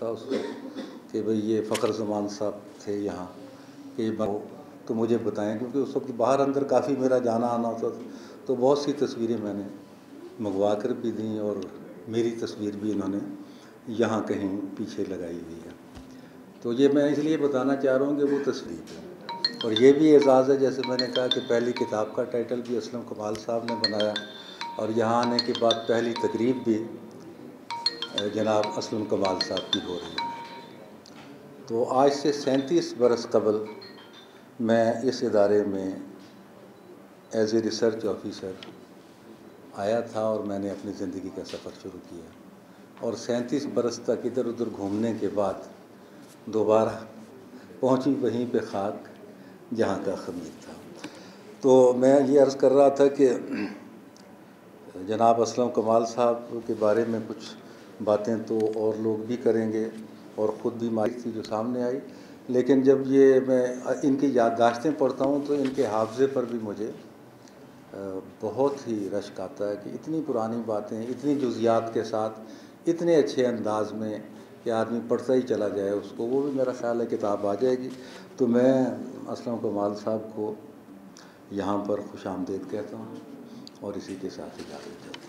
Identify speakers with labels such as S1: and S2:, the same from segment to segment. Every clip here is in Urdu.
S1: था उसको कि भाई ये फ़खर ज़मान साहब थे यहाँ कि तो मुझे बताएं, क्योंकि उस वक्त बाहर अंदर काफ़ी मेरा जाना आना होता था। तो बहुत सी तस्वीरें मैंने मंगवा कर भी दी और मेरी तस्वीर भी इन्होंने यहाँ कहीं पीछे लगाई हुई है। तो ये मैं इसलिए बताना चाह रहा हूँ कि वो तस्वीर है। और ये भी एजाज़ है, जैसे मैंने कहा कि पहली किताब का टाइटल भी असलम कमाल साहब ने बनाया और यहाँ आने के बाद पहली तकरीब भी जनाब असलम कमाल साहब की हो रही है। तो आज से 37 बरस कबल मैं इस इदारे में एज ए रिसर्च ऑफिसर आया था और मैंने अपनी ज़िंदगी का सफ़र शुरू किया और 37 बरस तक इधर उधर घूमने के बाद दोबारा पहुंची वहीं पे खाक जहां का ख़मीर था। तो मैं ये अर्ज़ कर रहा था कि जनाब असलम कमाल साहब के बारे में कुछ बातें तो और लोग भी करेंगे और ख़ुद भी मारी थी जो सामने आई, लेकिन जब ये मैं इनकी याददाश्तें पढ़ता हूँ तो इनके हाफ़ज़े पर भी मुझे बहुत ही रश्क आता है कि इतनी पुरानी बातें इतनी जुज़ियात के साथ इतने अच्छे अंदाज़ में कि आदमी पढ़ता ही चला जाए उसको, वो भी मेरा ख़्याल है किताब आ जाएगी। तो मैं असलम कमाल साहब को यहाँ पर खुशामदीद कहता हूँ और इसी के साथ इजाज़त चाहता हूँ।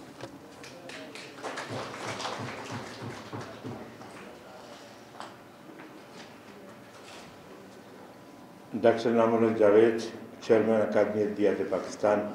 S2: डॉक्टर इनामुल जावेद, चेयरमैन अकादमी अदबियात पाकिस्तान,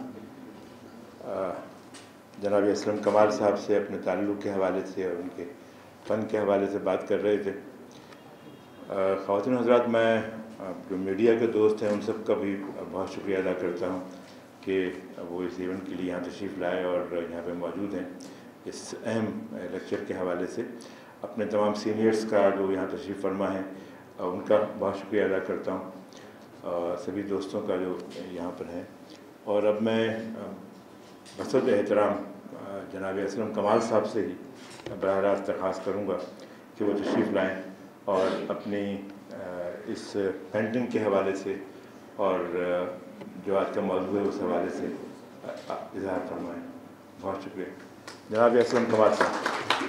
S2: जनाब असलम कमाल साहब से अपने ताल्लुक़ के हवाले से और उनके फ़न के हवाले से बात कर रहे थे। ख़वातीन हज़रात, मैं जो मीडिया के दोस्त हैं उन सब का भी बहुत शुक्रिया अदा करता हूँ कि वो इस इवेंट के लिए यहाँ तशरीफ़ लाए और यहाँ पे मौजूद हैं। इस अहम लेक्चर के हवाले से अपने तमाम सीनियर्स का जो यहाँ तशरीफ़ फरमा है उनका बहुत शुक्रिया अदा करता हूँ, सभी दोस्तों का जो यहाँ पर हैं। और अब मैं बसत एहतराम जनाब असलम कमाल साहब से ही बराह रास्त दरख्वास्त करूँगा कि वो तशरीफ़ लाएँ और अपनी इस पेंटिंग के हवाले से और जो आज का मौजूद है उस हवाले से इज़हार फरमाएँ। बहुत शुक्रिया जनाब असलम कमाल साहब।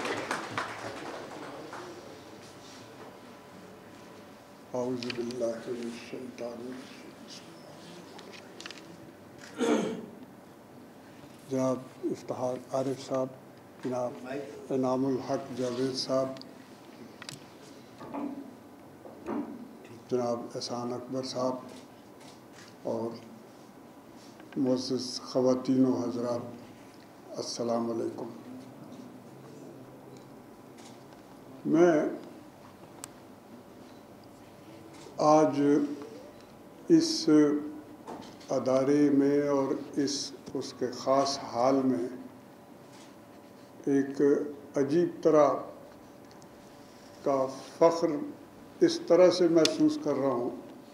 S3: जनाब इफ्तिखार आरिफ साहब, जनाब इनामुल जावेद साहब, जनाब ihsan अकबर साहब और मुअज़्ज़ज़ ख़वातीन व हज़रात, अस्सलाम वालेकुम। मैं आज इस अदारे में और इस उसके ख़ास हाल में एक अजीब तरह का फ़ख्र इस तरह से महसूस कर रहा हूँ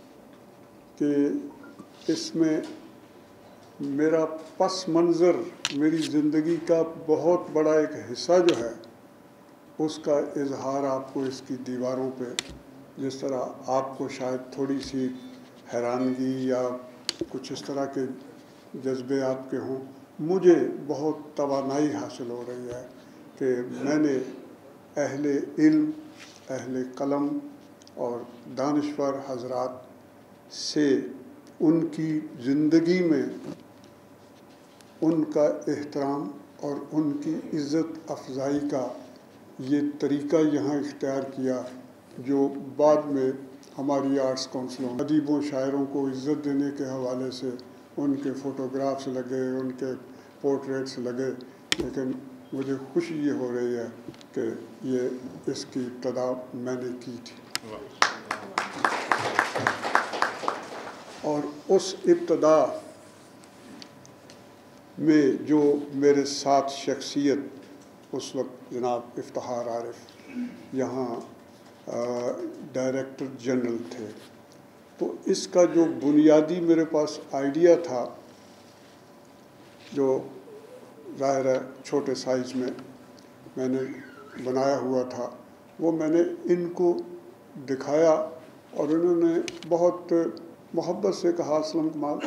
S3: कि इसमें मेरा पस मंज़र, मेरी ज़िंदगी का बहुत बड़ा एक हिस्सा जो है उसका इजहार आपको इसकी दीवारों पे, जिस तरह आपको शायद थोड़ी सी हैरानगी या कुछ इस तरह के जज्बे आपके हों, मुझे बहुत तवानाई हासिल हो रही है कि मैंने अहले इल्म, अहले कलम और दानिश्वर हज़रात से उनकी ज़िंदगी में उनका एहतराम और उनकी इज़्ज़त अफ़ज़ाई का ये तरीक़ा यहाँ इख्तियार किया, जो बाद में हमारी आर्ट्स काउंसिलों अदीबों शायरों को इज़्ज़त देने के हवाले से उनके फ़ोटोग्राफ्स लगे, उनके पोर्ट्रेट्स लगे। लेकिन मुझे खुशी ये हो रही है कि ये इसकी इब्तदा मैंने की थी और उस इब्तदा में जो मेरे साथ शख्सियत उस वक्त जनाब इफ्तिखार आरिफ यहाँ डायरेक्टर जनरल थे, तो इसका जो बुनियादी मेरे पास आइडिया था, जो ज़ाहिर है छोटे साइज़ में मैंने बनाया हुआ था, वो मैंने इनको दिखाया और इन्होंने बहुत मोहब्बत से कहा, असलम कमाल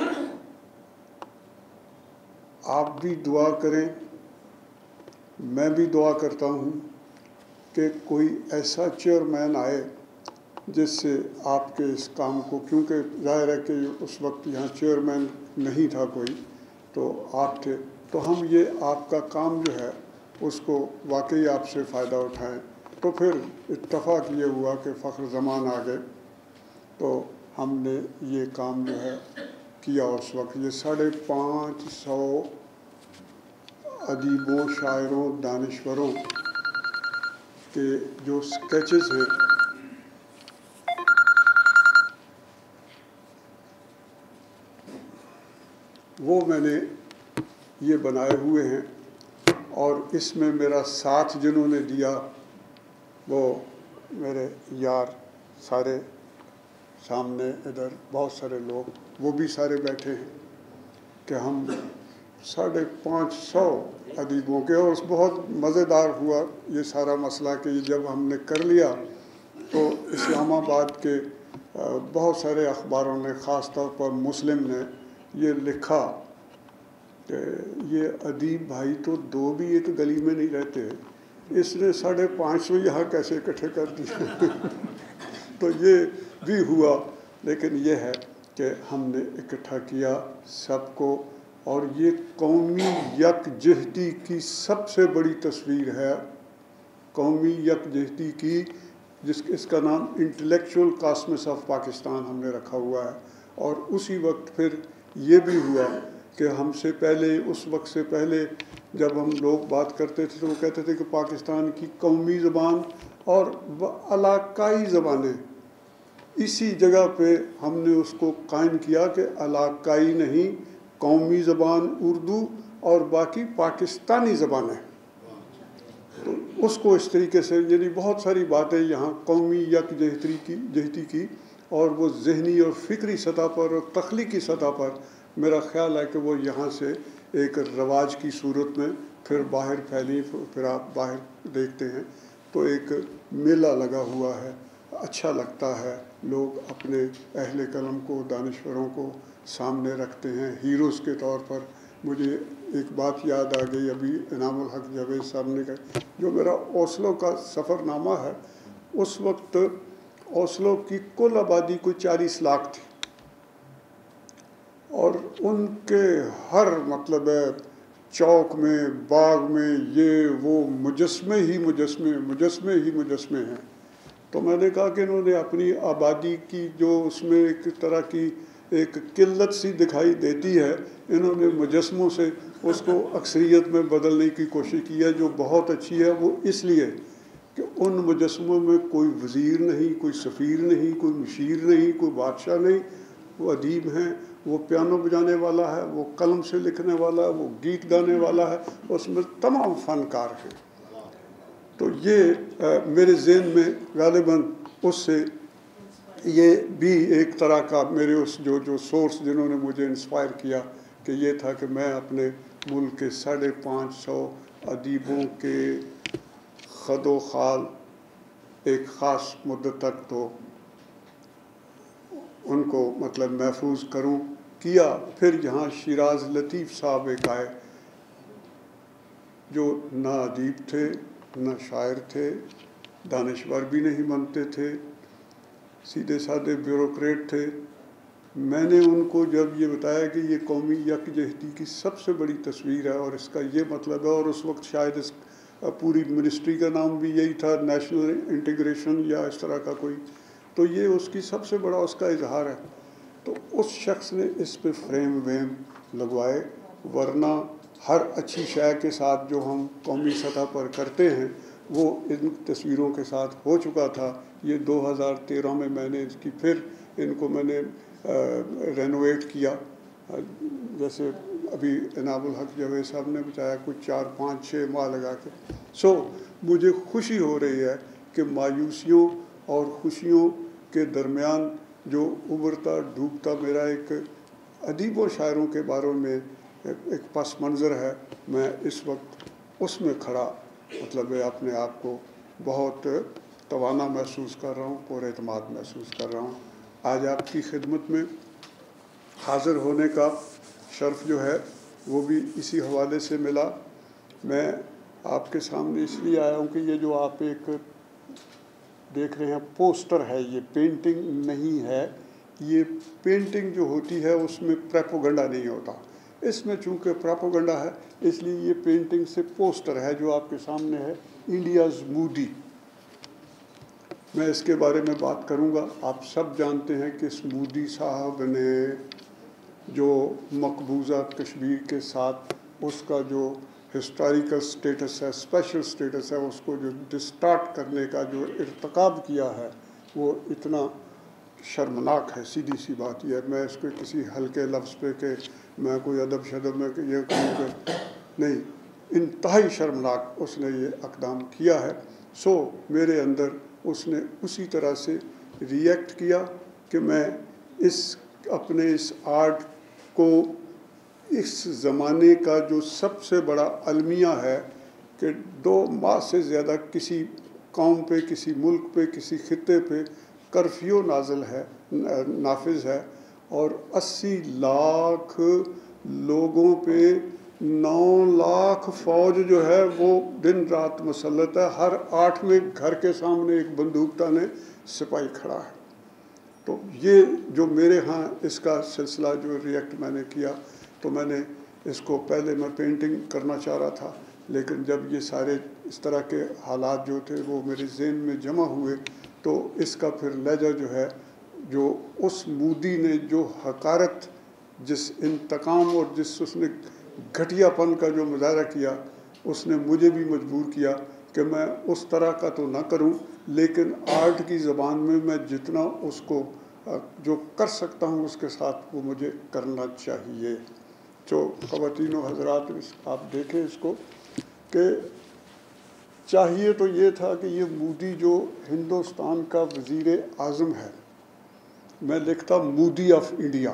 S3: आप भी दुआ करें, मैं भी दुआ करता हूँ کہ کوئی ایسا چیئرمین آئے جس سے آپ کے اس کام کو، کیونکہ ظاہر ہے کہ اس وقت یہاں چیئرمین نہیں تھا کوئی، تو آپ تھے، تو ہم یہ آپ کا کام جو ہے اس کو واقعی آپ سے فائدہ اٹھائیں۔ تو پھر اتفاق یہ ہوا کہ فخر زمان آ گئے، تو ہم نے یہ کام جو ہے کیا اس وقت۔ یہ 550 ادیبوں، شاعروں، دانشوروں کے جو اسکیچز ہیں وہ میں نے یہ بنائے ہوئے ہیں، اور اس میں میرا ساتھ جنہوں نے دیا وہ میرے یار سارے سامنے، ادھر بہت سارے لوگ وہ بھی سارے بیٹھے ہیں، کہ ہم 550 ادیبوں کے، اور بہت مزیدار ہوا یہ سارا مسئلہ کہ جب ہم نے کر لیا تو اسلام آباد کے بہت سارے اخباروں نے، خاص طور پر مسلم نے یہ لکھا کہ یہ ادیب بھائی تو دو بھی ایک گلی میں نہیں رہتے، اس نے 550 یہاں کیسے اکٹھے کر دیے تو یہ بھی ہوا، لیکن یہ ہے کہ ہم نے اکٹھا کیا سب کو، اور یہ قومی یکجہتی کی سب سے بڑی تصویر ہے، قومی یکجہتی کی، اس کا نام انٹلیکچول کاسمس آف پاکستان ہم نے رکھا ہوا ہے۔ اور اسی وقت پھر یہ بھی ہوا کہ ہم سے پہلے، اس وقت سے پہلے جب ہم لوگ بات کرتے تھے تو وہ کہتے تھے کہ پاکستان کی قومی زبان اور علاقائی زبانیں، اسی جگہ پہ ہم نے اس کو قائم کیا کہ علاقائی نہیں، قومی زبان اردو اور باقی پاکستانی زبانیں، تو اس کو اس طریقے سے، یعنی بہت ساری باتیں یہاں قومی یکجہتی کی، اور وہ ذہنی اور فکری سطح پر اور تخلیقی سطح پر میرا خیال ہے کہ وہ یہاں سے ایک رواج کی صورت میں پھر باہر پھیلی، پھر آپ باہر دیکھتے ہیں تو ایک میلہ لگا ہوا ہے، اچھا لگتا ہے، لوگ اپنے اہل قلم کو، دانشوروں کو سامنے رکھتے ہیں ہیروز کے طور پر۔ مجھے ایک بات یاد آ گئی، ابھی انعام الحق جاوید صاحب نے کہا، جو میرا اوسلو کا سفر نامہ ہے، اس وقت اوسلو کی کل آبادی کوئی 40 لاکھ تھی، اور ان کے ہر مطلب ہے چوک میں، باغ میں، یہ وہ مجسمے ہی مجسمے ہیں۔ تو میں نے کہا کہ انہوں نے اپنی آبادی کی جو اس میں ایک طرح کی ایک قلت سی دکھائی دیتی ہے، انہوں نے مجسموں سے اس کو اکثریت میں بدلنے کی کوشش کی ہے، جو بہت اچھی ہے۔ وہ اس لیے کہ ان مجسموں میں کوئی وزیر نہیں، کوئی سفیر نہیں، کوئی مشیر نہیں، کوئی بادشاہ نہیں، وہ ادیب ہیں، وہ پیانو بجانے والا ہے، وہ قلم سے لکھنے والا ہے، وہ گیت گانے والا ہے، اس میں تمام فنکار ہیں۔ تو یہ میرے ذہن میں غالباً اس سے یہ بھی ایک طرح کا میرے اس جو سورس جنہوں نے مجھے انسپائر کیا کہ یہ تھا کہ میں اپنے ملک کے 550 ادیبوں کے خد و خال ایک خاص مدت تک تو ان کو مطلب محفوظ کروں کیا۔ پھر یہاں شیراز لطیف صاحب ایک آئے جو نہ ادیب تھے، نہ شاعر تھے، دانشور بھی نہیں بنتے تھے، سیدھے سادے بیوروکریٹ تھے۔ میں نے ان کو جب یہ بتایا کہ یہ قومی یکجہتی کی سب سے بڑی تصویر ہے اور اس کا یہ مطلب ہے، اور اس وقت شاید اس پوری منسٹری کا نام بھی یہی تھا، نیشنل انٹیگریشن یا اس طرح کا کوئی، تو یہ اس کی سب سے بڑا اس کا اظہار ہے۔ تو اس شخص نے اس پہ فریم ویم لگوائے، ورنہ ہر اچھی شے کے ساتھ جو ہم قومی سطح پر کرتے ہیں وہ ان تصویروں کے ساتھ ہو چکا تھا۔ یہ 2013 میں نے اس کی پھر ان کو میں نے رینوویٹ کیا، جیسے ابھی انعام الحق جاوید صاحب نے بتایا کچھ 4 5 6 ماہ لگا کے۔ مجھے خوشی ہو رہی ہے کہ مایوسیوں اور خوشیوں کے درمیان جو ابھرتا ڈوبتا میرا ایک ادیب و شاعروں کے بارے میں ایک پس منظر ہے، میں اس وقت اس میں کھڑا مطلب اپنے آپ کو بہت توانا محسوس کر رہا ہوں، پر اعتماد محسوس کر رہا ہوں۔ آج آپ کی خدمت میں حاضر ہونے کا شرف جو ہے وہ بھی اسی حوالے سے ملا۔ میں آپ کے سامنے اس لیے آیا ہوں کہ یہ جو آپ ایک دیکھ رہے ہیں پوسٹر ہے، یہ پینٹنگ نہیں ہے. یہ پینٹنگ جو ہوتی ہے اس میں پروپیگنڈا نہیں ہوتا. اس میں چونکہ پروپیگنڈا ہے اس لیے یہ پینٹنگ سے پوسٹر ہے جو آپ کے سامنے ہے، انڈیاز مودی. میں اس کے بارے میں بات کروں گا. آپ سب جانتے ہیں کہ اس مودی صاحب نے جو مقبوضہ کشمیر کے ساتھ اس کا جو ہسٹوریکل سٹیٹس ہے، اسپیشل سٹیٹس ہے، اس کو جو ڈسٹارٹ کرنے کا جو ارتکاب کیا ہے وہ اتنا شرمناک ہے. سیدھی سی بات یہ ہے. میں اس کو کسی ہلکے لفظ پہ کہ میں کوئی ادب شدب میں کہ یہ کہوں کہ نہیں، انتہائی شرمناک اس نے یہ اقدام کیا ہے. سو میرے اندر اس نے اسی طرح سے ریئیکٹ کیا کہ میں اپنے اس آرٹ کو اس زمانے کا جو سب سے بڑا المیہ ہے کہ 2 ماہ سے زیادہ کسی قوم پہ، کسی ملک پہ، کسی خطے پہ کرفیو نافذ ہے اور 80 لاکھ لوگوں پہ 9 لاکھ فوج جو ہے وہ دن رات مسلط ہے. ہر 8ویں گھر کے سامنے ایک بندوق تانے سپاہی کھڑا ہے. تو یہ جو میرے ہاں اس کا سلسلہ جو ریئیکٹ میں نے کیا تو میں نے اس کو پہلے میں پینٹنگ کرنا چاہ رہا تھا، لیکن جب یہ سارے اس طرح کے حالات جو تھے وہ میرے ذہن میں جمع ہوئے تو اس کا پھر لہجہ جو ہے، جو اس مودی نے جو حقارت، جس انتقام اور جس اس نے گھٹیا پن کا جو مظاہرہ کیا، اس نے مجھے بھی مجبور کیا کہ میں اس طرح کا تو نہ کروں، لیکن آرٹ کی زبان میں جتنا اس کو جو کر سکتا ہوں اس کے ساتھ وہ مجھے کرنا چاہیے. جو خواتین و حضرات آپ دیکھیں اس کو کہ چاہیے تو یہ تھا کہ یہ مودی جو ہندوستان کا وزیر اعظم ہے، میں لکھتا مودی آف انڈیا،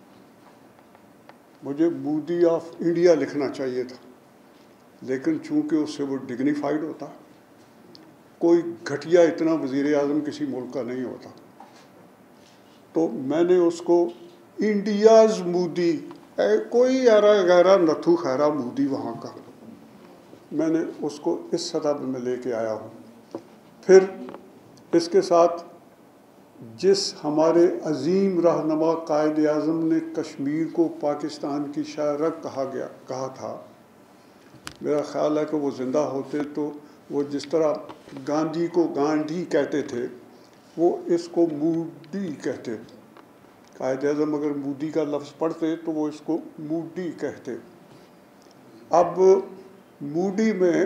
S3: مجھے مودی آف انڈیا لکھنا چاہیے تھا، لیکن چونکہ اس سے وہ ڈگنیفائڈ ہوتا، کوئی گھٹیا اتنا وزیر اعظم کسی ملک کا نہیں ہوتا، تو میں نے اس کو انڈیاز مودی، کوئی ایرا غیرہ نتھو خیرہ مودی وہاں کا، میں نے اس کو اس سطح پہ میں لے کے آیا ہوں. پھر اس کے ساتھ جس ہمارے عظیم رہنما قائد اعظم نے کشمیر کو پاکستان کی شاہراہ کہا تھا، میرا خیال ہے کہ وہ زندہ ہوتے تو وہ جس طرح گاندھی کو گانڈھی کہتے تھے وہ اس کو مودی کہتے. قائد اعظم اگر مودی کا لفظ پڑھتے تو وہ اس کو مودی کہتے. اب مودی میں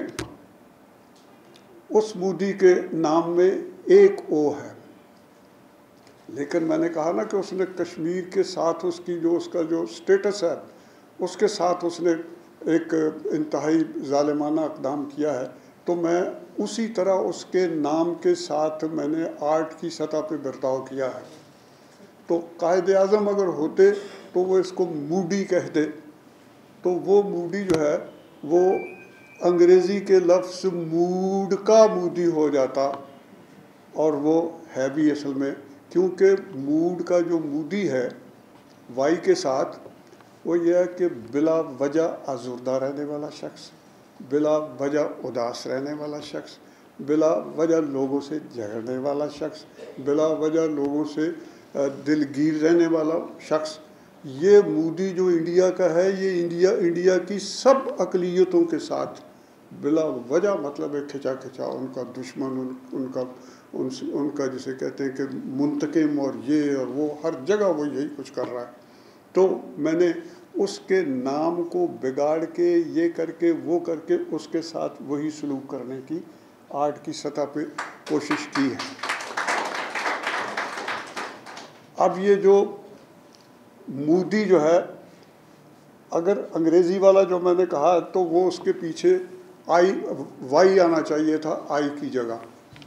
S3: اس مودی کے نام میں ایک او ہے، لیکن میں نے کہا نا کہ اس نے کشمیر کے ساتھ اس کی جو اس کا جو سٹیٹس ہے اس کے ساتھ اس نے ایک انتہائی ظالمانہ اقدام کیا ہے، تو میں اسی طرح اس کے نام کے ساتھ میں نے آرٹ کی سطح پہ برتاؤ کیا ہے. تو قائد اعظم اگر ہوتے تو وہ اس کو مودی کہتے، تو وہ مودی جو ہے وہ انگریزی کے لفظ موڈ کا مودی ہو جاتا، اور وہ ہے بھی اصل میں، کیونکہ موڈ کا جو مودی ہے وائی کے ساتھ وہ یہ ہے کہ بلا وجہ آزردہ رہنے والا شخص، بلا وجہ اداس رہنے والا شخص، بلا وجہ لوگوں سے جھگڑنے والا شخص، بلا وجہ لوگوں سے دلگیر رہنے والا شخص. یہ مودی جو انڈیا کا ہے یہ انڈیا کی سب اقلیتوں کے ساتھ بلا وجہ، مطلب ہے کھچا ان کا دشمن، ان کا جسے کہتے ہیں کہ منتقم اور یہ اور وہ، ہر جگہ وہ یہی کچھ کر رہا ہے. تو میں نے اس کے نام کو بگاڑ کے یہ کر کے وہ کر کے اس کے ساتھ وہی سلوک کرنے کی آرٹ کی سطح پہ کوشش کی ہے. اب یہ جو مودی جو ہے، اگر انگریزی والا جو میں نے کہا تو وہ اس کے پیچھے وائی آنا چاہیے تھا، آئی کی جگہ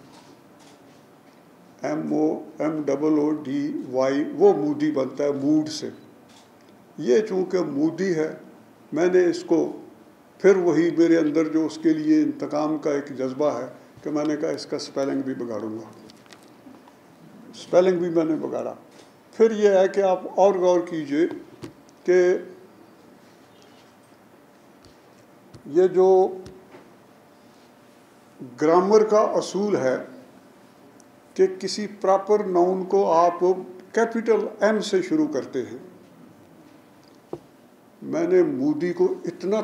S3: MOODY، وہ مودی بنتا ہے موڈ سے. یہ چونکہ مودی ہے میں نے اس کو پھر وہی میرے اندر جو اس کے لیے انتقام کا ایک جذبہ ہے کہ میں نے کہا اس کا سپیلنگ بھی بگاڑوں گا، سپیلنگ بھی میں نے بگاڑا. پھر یہ ہے کہ آپ اور غور کیجئے کہ یہ جو ग्रामर का असूल है कि किसी प्रॉपर नाउन को आप कैपिटल एम से शुरू करते हैं। मैंने मोदी को इतना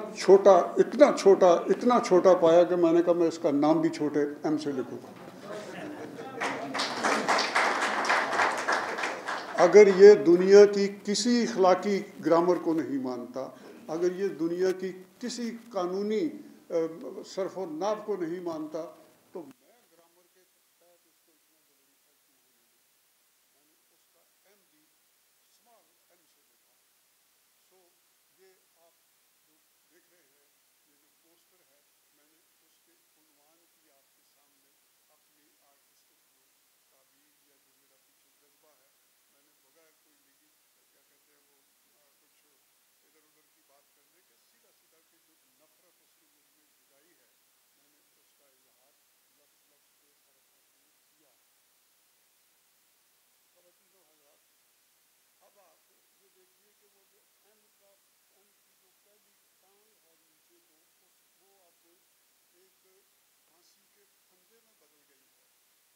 S3: छोटा पाया कि मैंने कहा मैं इसका नाम भी छोटे एम से लिखूंगा। अगर ये दुनिया की किसी इखलाकी ग्रामर को नहीं मानता, अगर ये दुनिया की किसी कानूनी सर्फ और नाव को नहीं मानता, तो मैं ग्रामर के तहत उसको इतना जल्दी मैंने उसका एम भी स्मॉल एम से लिखा। सो ये आप जो देख रहे हैं, ये जो पोस्टर है, मैंने उसके उन्वान की आपके सामने अपनी आर्टिस्टिक जो ताबीर या जो मेरा पीछे जज्बा है, मैंने बगैर कोई लिखी क्या कहते हैं वो कुछ इधर उधर की बात करने के सीधा सीधा कि जो नफरत उसने मुझ में जगाई है, मैंने उसका इजहार लफ्ज़ लफ्ज़ पे हर हर्फ में किया है। ख़वातीनो हज़रात, अब आप ये देखिए कि वो जो एम की जो पहली टांग है नीचे को वो अब एक फांसी के फंदे में बदल गई है,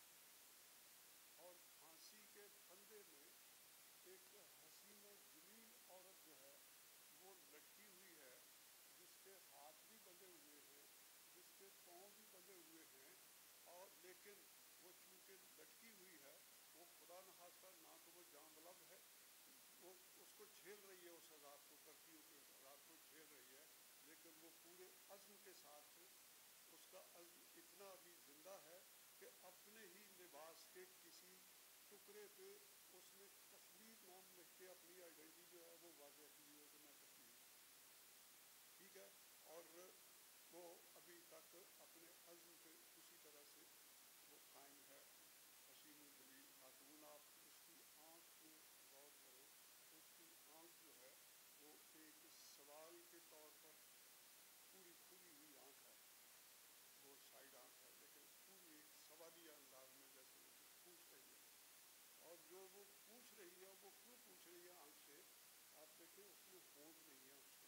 S3: और फांसी के फंदे में एक हसीना जमील औरत जो है वो लटकी हुई है, जिसके हाथ भी बंधे हुए हैं, जिसके पाँव भी बंधे हुए हैं, और लेकिन वो चूंकि लटकी हुई है, वो खुदा न खास्ता ना तो वो जांबलब है, वो उसको झेल रही है, उस अज़ाब को, कर्फ्यू के अज़ाब को झेल रही है, लेकिन वो पूरे अज़्म के साथ, उसका अज़्म इतना अभी ज़िंदा है कि अपने ही लिबास के किसी टुकड़े पे उसने कश्मीर नाम लिख के अपनी आइडेंटिटी जो है वो वाज़ेह की हुई है कि मैं कश्मीरी हूँ। ठीक है, और वो अभी तक अपने अज़्म पे उसी तरह से वो कायम है। हसीन जमील खातून, आप उसकी आँख में गौर करें, उसकी आँख जो है वो एक सवाल के तौर पर पूरी खुली हुई आँख है, वो साइड आँख है, लेकिन पूरी एक सवालिया अंदाज में जैसे वो कुछ पूछ रही है, और जो वो पूछ रही है वो क्यों पूछ रही है आँख से, आप देखें उसमें होंठ नहीं है उसके।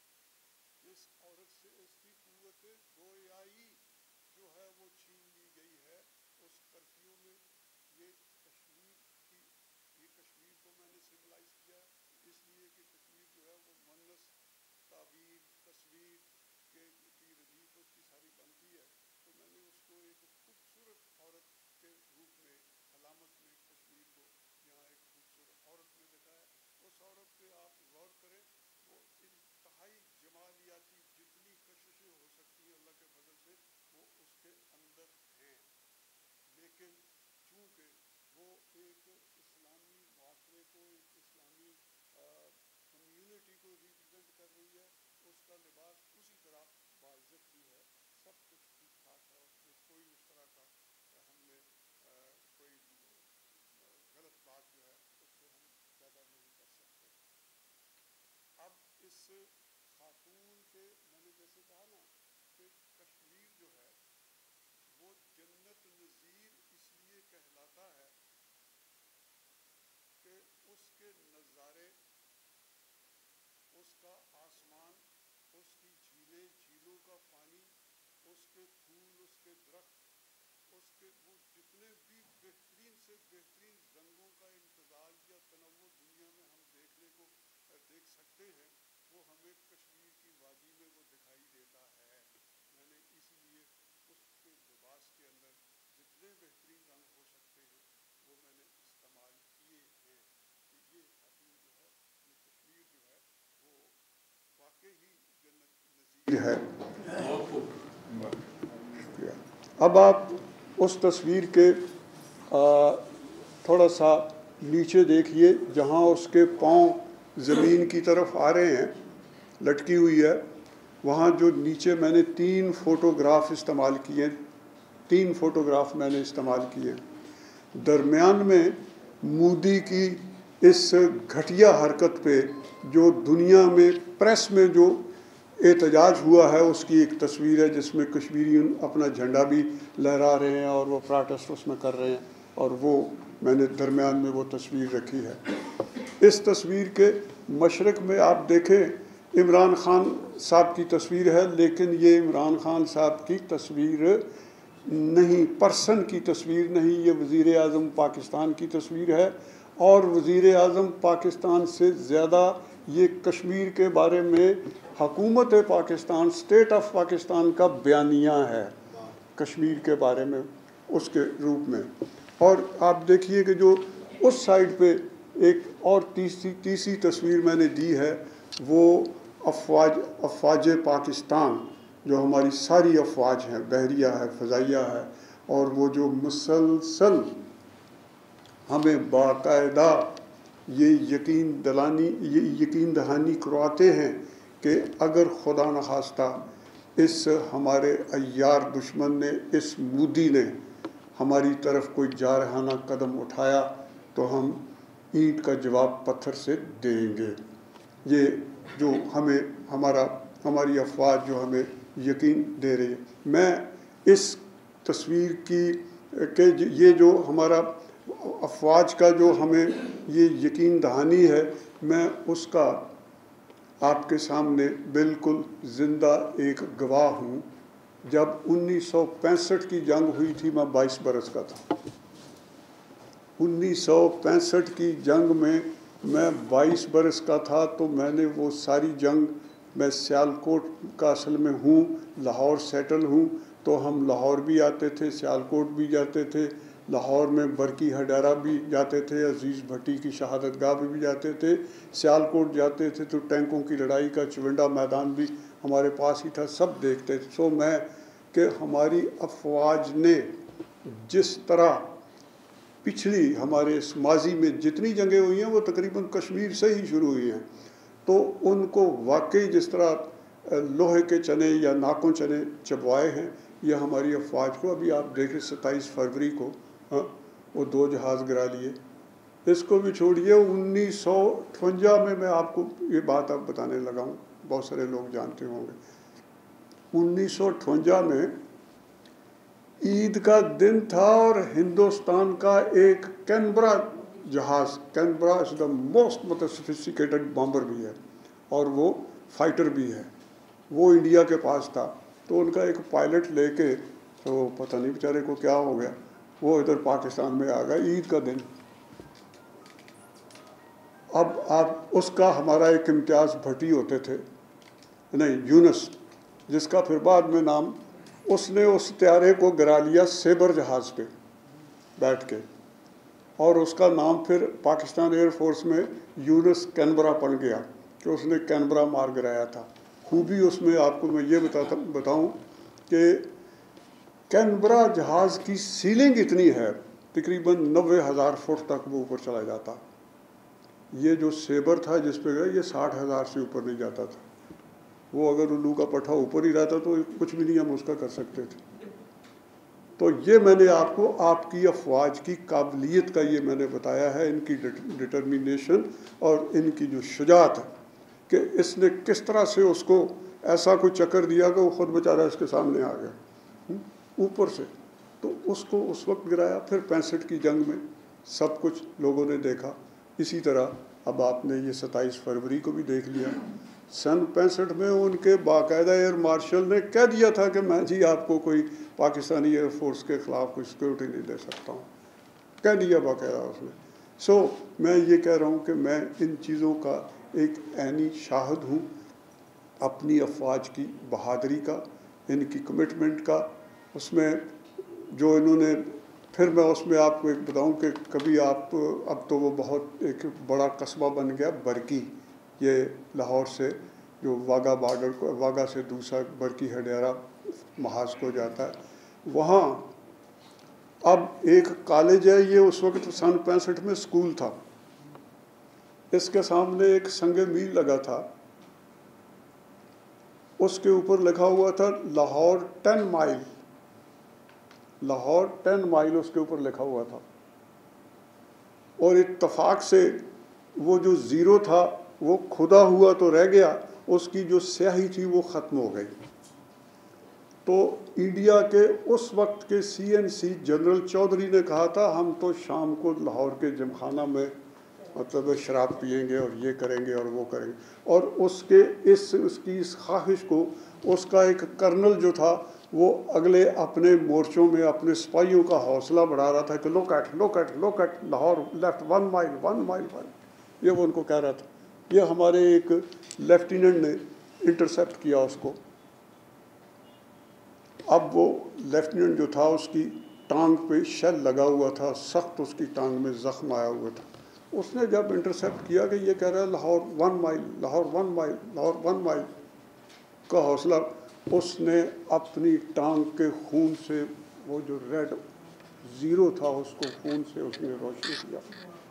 S3: इस औरत से इसकी कुव्वत गोयाई जो है वो छीन ली गई है उस कर्फ्यू में। ये कश्मीर को मैंने सिम्बलाइज किया इसलिए कि कश्मीर जो है वो मुन्नस ताबीर तस्वीर की रदीफ उसकी सारी बनती है, तो मैंने उसको एक खूबसूरत औरत के रूप में अलामत में कश्मीर को यहाँ एक खूबसूरत औरत में दिखाया। उस औरत पे आप गौर करें, वो इंतहाई जमालियाती जितनी कशिशें हो सकती हैं अल्लाह के फजल से वो उसके अंदर हैं, लेकिन चूँकि वो एक इस्लामी माशरे को, एक इस्लामी कम्यूनिटी को रिप्रेजेंट कर रही है, उसका लिबास उसी तरह बाइज़्ज़त भी है, सब कुछ ठीक ठाक है, उसमें कोई उस तरह का हमने कोई गलत बात जो है उससे हम पैदा नहीं कर सकते। अब इस खातून पे मैंने जैसे कहा ना कि कश्मीर जो है वो जन्नत नज़ीर इसलिए कहलाता है कि उसके नज़ारे, उसका आसमान, उसकी झीलें, झीलों का पानी, उसके फूल, उसके दरख्त, उसके वो जितने भी बेहतरीन से बेहतरीन रंगों का इम्तजाज या तनव्वुर दुनिया में हम देखने को देख सकते हैं, वो हमें कश्मीर की वादी में वो दिखाई देता है। मैंने इसीलिए उसके लिबास के अंदर जितने बेहतरीन रंग हो सकते हैं वो मैंने इस्तेमाल किए हैं कि ये खातून जो है, ये कश्मीर जो है वो वाकई ही जन्नत नज़ीर है। अब आप उस तस्वीर के थोड़ा सा नीचे देखिए, जहाँ उसके पाँव ज़मीन की तरफ आ रहे हैं, लटकी हुई है, वहाँ जो नीचे मैंने 3 फ़ोटोग्राफ इस्तेमाल किए, 3 फ़ोटोग्राफ मैंने इस्तेमाल किए। दरमियान में मोदी की इस घटिया हरकत पे जो दुनिया में प्रेस में जो एहतजाज हुआ है उसकी एक तस्वीर है, जिसमें कश्मीरी अपना झंडा भी लहरा रहे हैं और वो प्रोटेस्ट उसमें कर रहे हैं, और वो मैंने दरमियान में वो तस्वीर रखी है। इस तस्वीर के मशरक़ में आप देखें इमरान ख़ान साहब की तस्वीर है, लेकिन ये इमरान ख़ान साहब की तस्वीर نہیں، پرسن کی تصویر نہیں، یہ وزیر اعظم پاکستان کی تصویر ہے، اور وزیر اعظم پاکستان سے زیادہ یہ کشمیر کے بارے میں حکومت پاکستان، اسٹیٹ آف پاکستان کا بیانیہ ہے کشمیر کے بارے میں اس کے روپ میں۔ اور آپ دیکھیے کہ جو اس سائڈ پہ ایک اور تیسری تصویر میں نے دی ہے، وہ افواج پاکستان، جو ہماری ساری افواج ہیں، بحریہ ہے، فضائیہ ہے، اور وہ جو مسلسل ہمیں باقاعدہ یہ یقین دہانی کرواتے ہیں کہ اگر خدا نخواستہ اس ہمارے عیار دشمن نے، اس مودی نے ہماری طرف کوئی جارحانہ قدم اٹھایا تو ہم اینٹ کا جواب پتھر سے دیں گے۔ یہ جو ہماری افواج جو ہمیں یقین دے رہی ہے۔ میں اس تصویر کہ یہ جو ہمارا افواج کا جو ہمیں یہ یقین دہانی ہے، میں اس کا آپ کے سامنے بالکل زندہ ایک گواہ ہوں۔ جب 1965 کی جنگ ہوئی تھی، میں 22 برس کا تھا۔ 1965 کی جنگ میں 22 برس کا تھا، تو میں نے وہ ساری جنگ، میں سیالکوٹ کا اصل میں ہوں، لاہور سیٹل ہوں، تو ہم لاہور بھی آتے تھے، سیالکوٹ بھی جاتے تھے، لاہور میں برقی ہڈارہ بھی جاتے تھے، عزیز بھٹی کی شہادت گاہ بھی جاتے تھے، سیالکوٹ جاتے تھے تو ٹینکوں کی لڑائی کا چونڈا میدان بھی ہمارے پاس ہی تھا، سب دیکھتے تھے۔ سو میں کہ ہماری افواج نے جس طرح پچھلی ہمارے اس ماضی میں جتنی جنگیں ہوئی ہیں وہ تقریباً کشمیر سے ہی شروع ہوئی ہیں، تو ان کو واقعی جس طرح لوہے کے چنے یا ناکوں چنے چبوائے ہیں، یہ ہماری افواج کو۔ ابھی آپ دیکھیں 27 فروری کو وہ 2 جہاز گرا لیے۔ اس کو بھی چھوڑیے، 1958 میں آپ کو یہ بات اب بتانے لگا ہوں، بہت سارے لوگ جانتے ہوں گے۔ 1958 میں عید کا دن تھا، اور ہندوستان کا ایک کینبرا جہاز، Canberra is the most sophisticated bomber بھی ہے اور وہ فائٹر بھی ہے، وہ انڈیا کے پاس تھا۔ تو ان کا ایک پائلٹ لے کے، تو پتہ نہیں بیچارے کو کیا ہو گیا، وہ ادھر پاکستان میں آ گیا عید کا دن۔ اب آپ اس کا ہمارا ایک امتیاز بھٹی ہوتے تھے، نہیں یونس، جس کا پھر بعد میں نام، اس نے اس طیارے کو گرا لیا سیبر جہاز پہ بیٹھ کے، اور اس کا نام پھر پاکستان ایئر فورس میں یونس کینبرا پڑ گیا کہ اس نے کینبرا مار گرایا تھا۔ خوبی اس میں آپ کو میں یہ بتاؤں کہ کینبرا جہاز کی سیلنگ اتنی ہے، تقریباً 90,000 فٹ تک وہ اوپر چلا جاتا۔ یہ جو سیبر تھا جس پہ گیا، یہ 60,000 سے اوپر نہیں جاتا تھا۔ وہ اگر الو کا پٹھا اوپر ہی رہتا تو کچھ بھی نہیں ہم اس کا کر سکتے تھے۔ تو یہ میں نے آپ کو آپ کی افواج کی قابلیت کا یہ میں نے بتایا ہے، ان کی ڈٹرمینیشن اور ان کی جو شجاعت ہے، کہ اس نے کس طرح سے اس کو ایسا کوئی چکر دیا کہ وہ خود بیچارہ اس کے سامنے آ گیا اوپر سے۔ تو اس کو اس وقت گرایا، پھر 65 کی جنگ میں سب کچھ لوگوں نے دیکھا۔ اسی طرح اب آپ نے یہ 27 فروری کو بھی دیکھ لیا۔ سن 65 میں ان کے باقاعدہ ایئر مارشل نے کہہ دیا تھا کہ میں جی آپ کو کوئی پاکستانی ایئر فورس کے خلاف کوئی سیکورٹی نہیں دے سکتا ہوں، کہہ دیا باقاعدہ اس نے۔ سو میں یہ کہہ رہا ہوں کہ میں ان چیزوں کا ایک عینی شاہد ہوں، اپنی افواج کی بہادری کا، ان کی کمٹمنٹ کا۔ اس میں جو انہوں نے، پھر میں اس میں آپ کو ایک بتاؤں کہ کبھی آپ، اب تو وہ بہت ایک بڑا قصبہ بن گیا برقی، یہ لاہور سے جو واگا بارڈر کو، واگا سے دوسرا برقی ہڈیرہ محاذ کو جاتا ہے، وہاں اب ایک کالج ہے، یہ اس وقت سن 65 میں اسکول تھا، اس کے سامنے ایک سنگ میل لگا تھا، اس کے اوپر لکھا ہوا تھا لاہور 10 مائل، لاہور 10 مائل اس کے اوپر لکھا ہوا تھا، اور اتفاق سے وہ جو زیرو تھا وہ کھدا ہوا تو رہ گیا، اس کی جو سیاہی تھی وہ ختم ہو گئی۔ تو انڈیا کے اس وقت کے CNC جنرل چودھری نے کہا تھا ہم تو شام کو لاہور کے جم خانہ میں مطلب شراب پئیں گے اور یہ کریں گے اور وہ کریں گے، اور اس کی اس خواہش کو اس کا ایک کرنل جو تھا وہ اگلے اپنے مورچوں میں اپنے سپاہیوں کا حوصلہ بڑھا رہا تھا کہ لوک ایٹ لاہور لیفٹ 1 مائل یہ وہ ان کو کہہ رہا تھا. یہ ہمارے ایک لیفٹیننٹ نے انٹرسیپٹ کیا اس کو. اب وہ لیفٹیننٹ جو تھا اس کی ٹانگ پہ شیل لگا ہوا تھا, سخت اس کی ٹانگ میں زخم آیا ہوا تھا. اس نے جب انٹرسیپٹ کیا کہ یہ کہہ رہا ہے لاہور 1 مائل کا حوصلہ, اس نے اپنی ٹانگ کے خون سے وہ جو ریڈ زیرو تھا اس کو خون سے اس نے روشن کیا.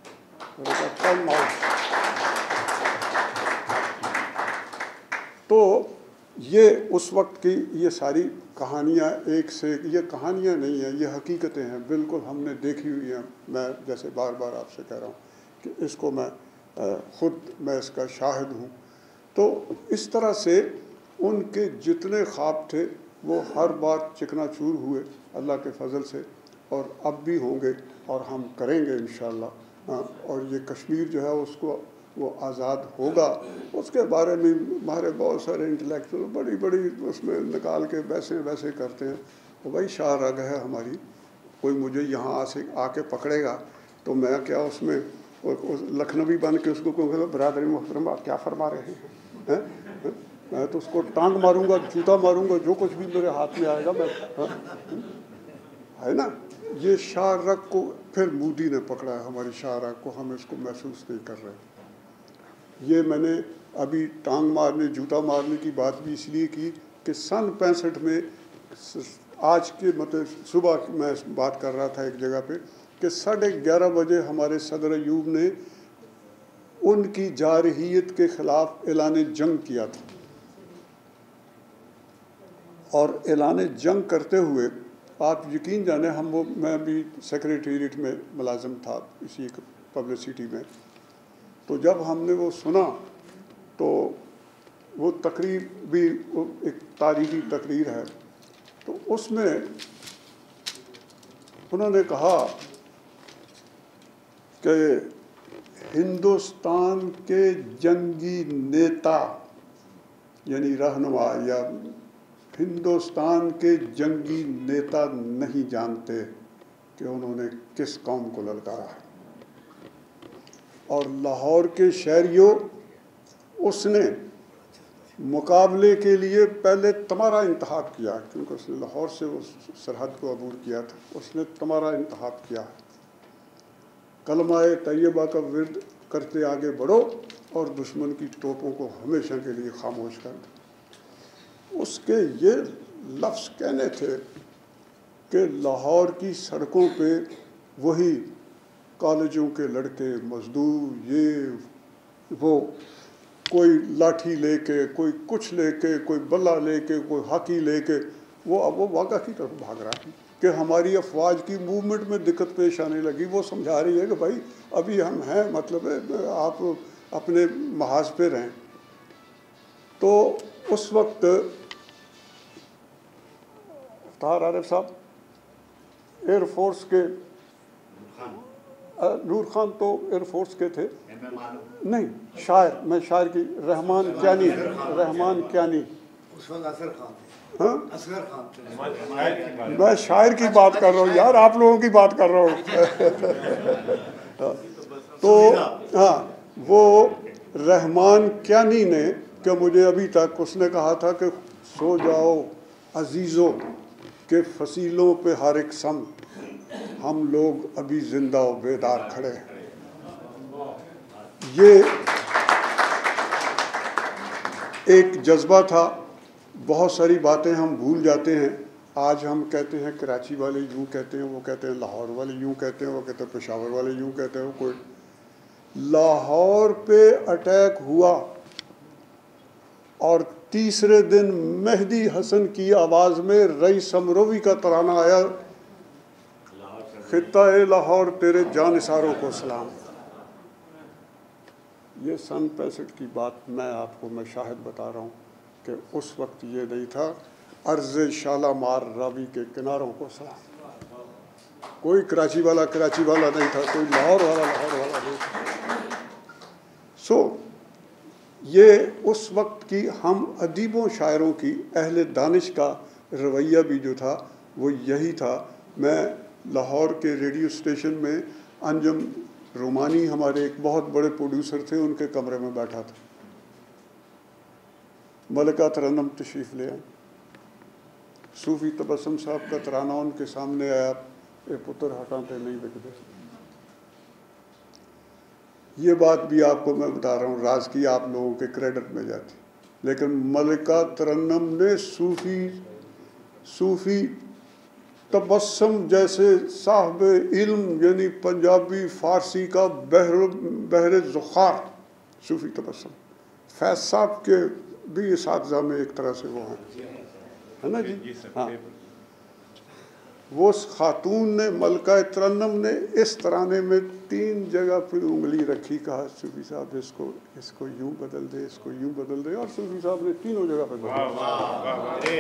S3: تو یہ اس وقت کی یہ ساری کہانیاں ایک سے ایک, یہ کہانیاں نہیں ہیں, یہ حقیقتیں ہیں, بالکل ہم نے دیکھی ہوئی ہیں. میں جیسے بار بار آپ سے کہہ رہا ہوں کہ اس کو میں اس کا شاہد ہوں. تو اس طرح سے ان کے جتنے خواب تھے وہ ہر بار چکنا چور ہوئے اللہ کے فضل سے, اور اب بھی ہوں گے اور ہم کریں گے انشاءاللہ. اور یہ کشمیر جو ہے اس کو وہ آزاد ہوگا, اس کے بارے میں ہمارے بہت سارے انٹلیکچوئل بڑی اس میں نکال کے ویسے کرتے ہیں. تو بھائی شاہ رگ ہے ہماری, کوئی مجھے یہاں سے آ کے پکڑے گا تو میں کیا اس میں لکھنوی بن کے اس کو کہوں گا برادری محترم آپ کیا فرما رہے ہیں, میں تو اس کو ٹانگ ماروں گا, جوتا ماروں گا, جو کچھ بھی میرے ہاتھ میں آئے گا میں, ہے نا. یہ شاہ رگ کو پھر مودی نے پکڑا ہے, ہماری شاہ رگ کو, ہم اس کو محسوس نہیں کر رہے. یہ میں نے ابھی ٹانگ مارنے جوتا مارنے کی بات بھی اس لیے کی کہ سن 65 میں آج کے مطلب صبح میں بات کر رہا تھا ایک جگہ پہ کہ 11:30 بجے ہمارے صدر ایوب نے ان کی جارحیت کے خلاف اعلان جنگ کیا تھا. اور اعلان جنگ کرتے ہوئے آپ یقین جانیں میں بھی سیکریٹریٹ میں ملازم تھا اسی پبلسٹی میں. تو جب ہم نے وہ سنا تو وہ تقریر بھی ایک تاریخی تقریر ہے, تو اس میں انہوں نے کہا کہ ہندوستان کے جنگی نیتا یعنی رہنما یا ہندوستان کے جنگی نیتا نہیں جانتے کہ انہوں نے کس قوم کو للکارا ہے. اور لاہور کے شہریوں, اس نے مقابلے کے لیے پہلے تمہارا انتخاب کیا کیونکہ اس نے لاہور سے اس سرحد کو عبور کیا تھا. اس نے تمہارا انتخاب کیا, کلمہ طیبہ کا ورد کرتے آگے بڑھو اور دشمن کی توپوں کو ہمیشہ کے لیے خاموش کر دو. اس کے یہ لفظ کہنے تھے کہ لاہور کی سڑکوں پہ وہی کالجوں کے لڑکے مزدور, یہ وہ کوئی لاٹھی لے کے, کوئی کچھ لے کے, کوئی بلا لے کے, کوئی ہاکی لے کے, وہ اب وہ واقعہ کی طرف بھاگ رہا ہے کہ ہماری افواج کی موومنٹ میں دقت پیش آنے لگی. وہ سمجھا رہی ہے کہ بھائی ابھی ہم ہیں, مطلب آپ اپنے محاذ پہ رہیں. تو اس وقت عارف صاحب ایئر فورس کے, نور خان تو ایئر فورس کے تھے, نہیں شاعر, میں شاعر کی رحمان کیانی ہاں, میں شاعر کی بات کر رہا ہوں یار, آپ لوگوں کی بات کر رہا ہوں. تو ہاں, وہ رحمان کیانی نے کہ مجھے ابھی تک اس نے کہا تھا کہ سو جاؤ عزیزوں کہ فصیلوں پہ ہر ایک سم, ہم لوگ ابھی زندہ و بیدار کھڑے ہیں. یہ ایک جذبہ تھا. بہت ساری باتیں ہم بھول جاتے ہیں. آج ہم کہتے ہیں کراچی والے یوں کہتے ہیں, وہ کہتے ہیں لاہور والے یوں کہتے ہیں, وہ کہتے ہیں پشاور والے یوں کہتے ہیں. کوئی لاہور پہ اٹیک ہوا اور تیسرے دن مہدی حسن کی آواز میں رئیس امروی کا ترانہ آیا, خطہ لاہور تیرے جانثاروں کو سلام. یہ سن 65 کی بات میں آپ کو میں شاہد بتا رہا ہوں کہ اس وقت یہ نہیں تھا. عرض شالامار راوی کے کناروں کو سلام. کوئی کراچی والا نہیں تھا, کوئی لاہور والا نہیں تھا. یہ اس وقت کی ہم ادیبوں شاعروں کی, اہل دانش کا رویہ بھی جو تھا وہ یہی تھا. میں لاہور کے ریڈیو اسٹیشن میں انجم رومانی ہمارے ایک بہت بڑے پروڈیوسر تھے, ان کے کمرے میں بیٹھا تھا. ملکہ ترنم تشریف لے آئے, صوفی تبسم صاحب کا ترانہ ان کے سامنے آیا, اے پتر ہٹاتے نہیں بکتے. یہ بات بھی آپ کو میں بتا رہا ہوں, راز کی آپ لوگوں کے کریڈٹ میں جاتی, لیکن ملکہ ترنم نے صوفی تبسم جیسے صاحب علم, یعنی پنجابی فارسی کا بحر ذخار صوفی تبسم, فیض صاحب کے بھی اساتذہ میں ایک طرح سے وہ ہیں, ہے نا جی. ہاں, وہ خاتون نے, ملکہ ترنم نے اس ترانے میں 3 جگہ پہ انگلی رکھی, کہا صوفی صاحب اس کو یوں بدل دے, اس کو یوں بدل دے, اور صوفی صاحب نے 3 جگہ پہ بدل دے.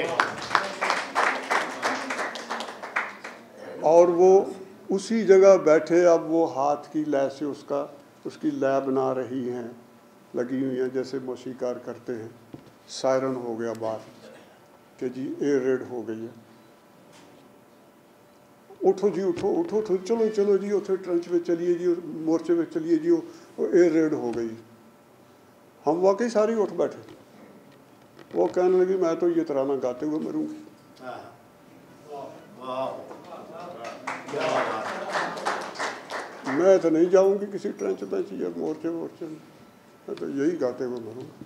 S3: اور وہ اسی جگہ بیٹھے, اب وہ ہاتھ کی لے سے اس کی لے بنا رہی ہیں, لگی ہوئی ہیں جیسے موسیقار کرتے ہیں. سائرن ہو گیا بات کہ جی ایئر ریڈ ہو گئی ہے, اٹھو جی اٹھو چلو جی اتنے ٹرنچ پہ چلیے جی, مورچے پہ چلیے جی, ایئر ریڈ ہو گئی. ہم واقعی ساری اٹھ بیٹھے. وہ کہنے لگی میں تو یہ ترانہ گاتے ہوئے مروں گی. میں تو نہیں جاؤں گی کسی ٹرنچ پنچ یا مورچے میں, میں تو یہی گاتے ہوئے مروں گا.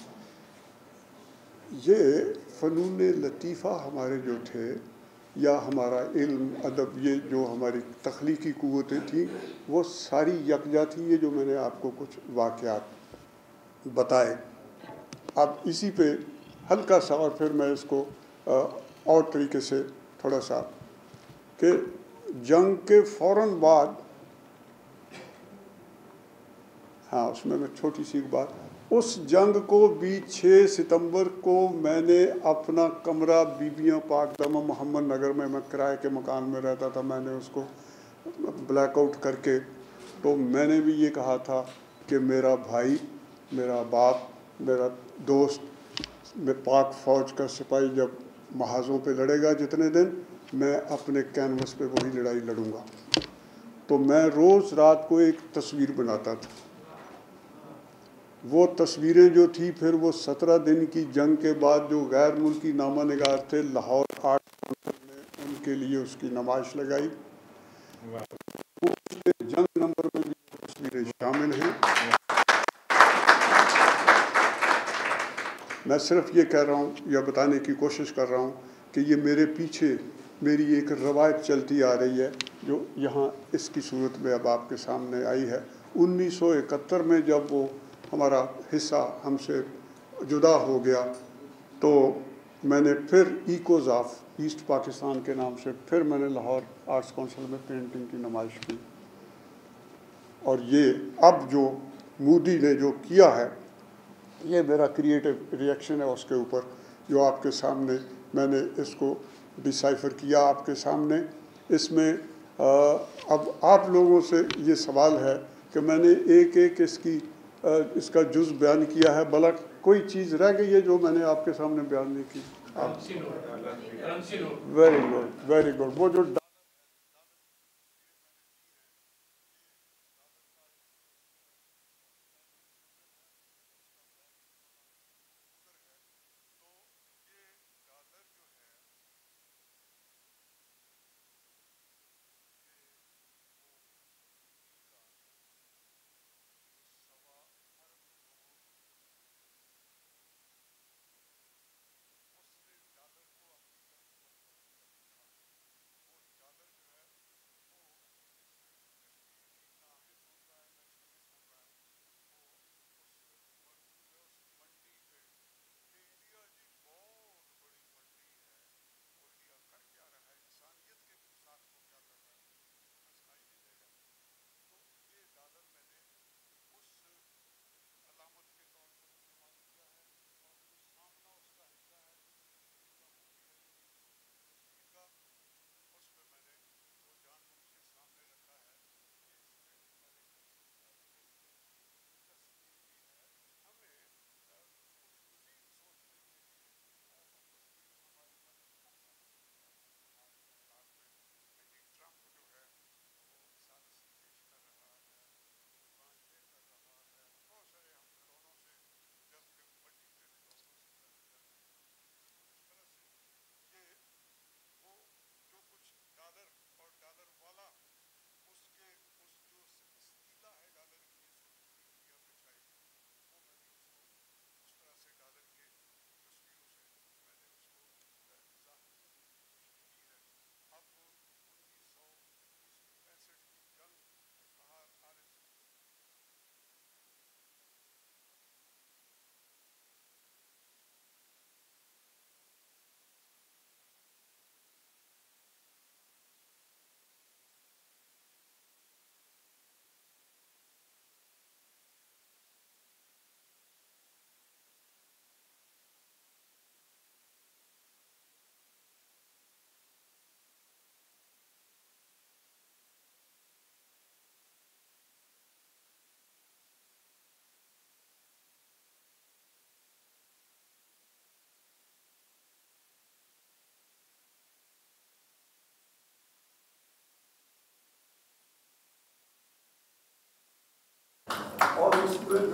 S3: یہ فنون لطیفہ ہمارے جو تھے, یا ہمارا علم ادب, یہ جو ہماری تخلیقی قوتیں تھیں, وہ ساری یکجا تھی. یہ جو میں نے آپ کو کچھ واقعات بتائے, اب اسی پہ ہلکا سا, اور پھر میں اس کو اور طریقے سے تھوڑا سا, کہ جنگ کے فوراً بعد, ہاں اس میں چھوٹی سی بات, اس جنگ کو بھی 6 ستمبر کو میں نے اپنا کمرہ بیبیاں پاک دامہ محمد نگر میں کرائے کے مکان میں رہتا تھا, میں نے اس کو بلیک آؤٹ کر کے, تو میں نے بھی یہ کہا تھا کہ میرا بھائی, میرا باپ, میرا دوست, میں پاک فوج کا سپاہی جب محاذوں پہ لڑے گا جتنے دن, میں اپنے کینوس پہ وہی لڑائی لڑوں گا. تو میں روز رات کو ایک تصویر بناتا تھا. وہ تصویریں جو تھی, پھر وہ 17 دن کی جنگ کے بعد جو غیر ملکی نامہ نگار تھے, لاہور آرٹ کونسل نے ان کے لیے اس کی نمائش لگائی. جنگ نمبر میں بھی تصویریں شامل ہیں. میں صرف یہ کہہ رہا ہوں یا بتانے کی کوشش کر رہا ہوں کہ یہ میرے پیچھے میری ایک روایت چلتی آ رہی ہے, جو یہاں اس کی صورت میں اب آپ کے سامنے آئی ہے. 1971 میں جب وہ ہمارا حصہ ہم سے جدا ہو گیا, تو میں نے پھر ایکوز آف ایسٹ پاکستان کے نام سے پھر میں نے لاہور آرٹس کونسل میں پینٹنگ کی نمائش کی. اور یہ اب جو مودی نے جو کیا ہے, یہ میرا کریٹو ریئیکشن ہے اس کے اوپر, جو آپ کے سامنے میں نے اس کو ڈیسائفر کیا آپ کے سامنے. اس میں اب آپ لوگوں سے یہ سوال ہے کہ میں نے ایک اس کا جز بیان کیا ہے, بھلا کوئی چیز رہ گئی ہے جو میں نے آپ کے سامنے بیان نہیں کی؟ Very good, very good. وہ جو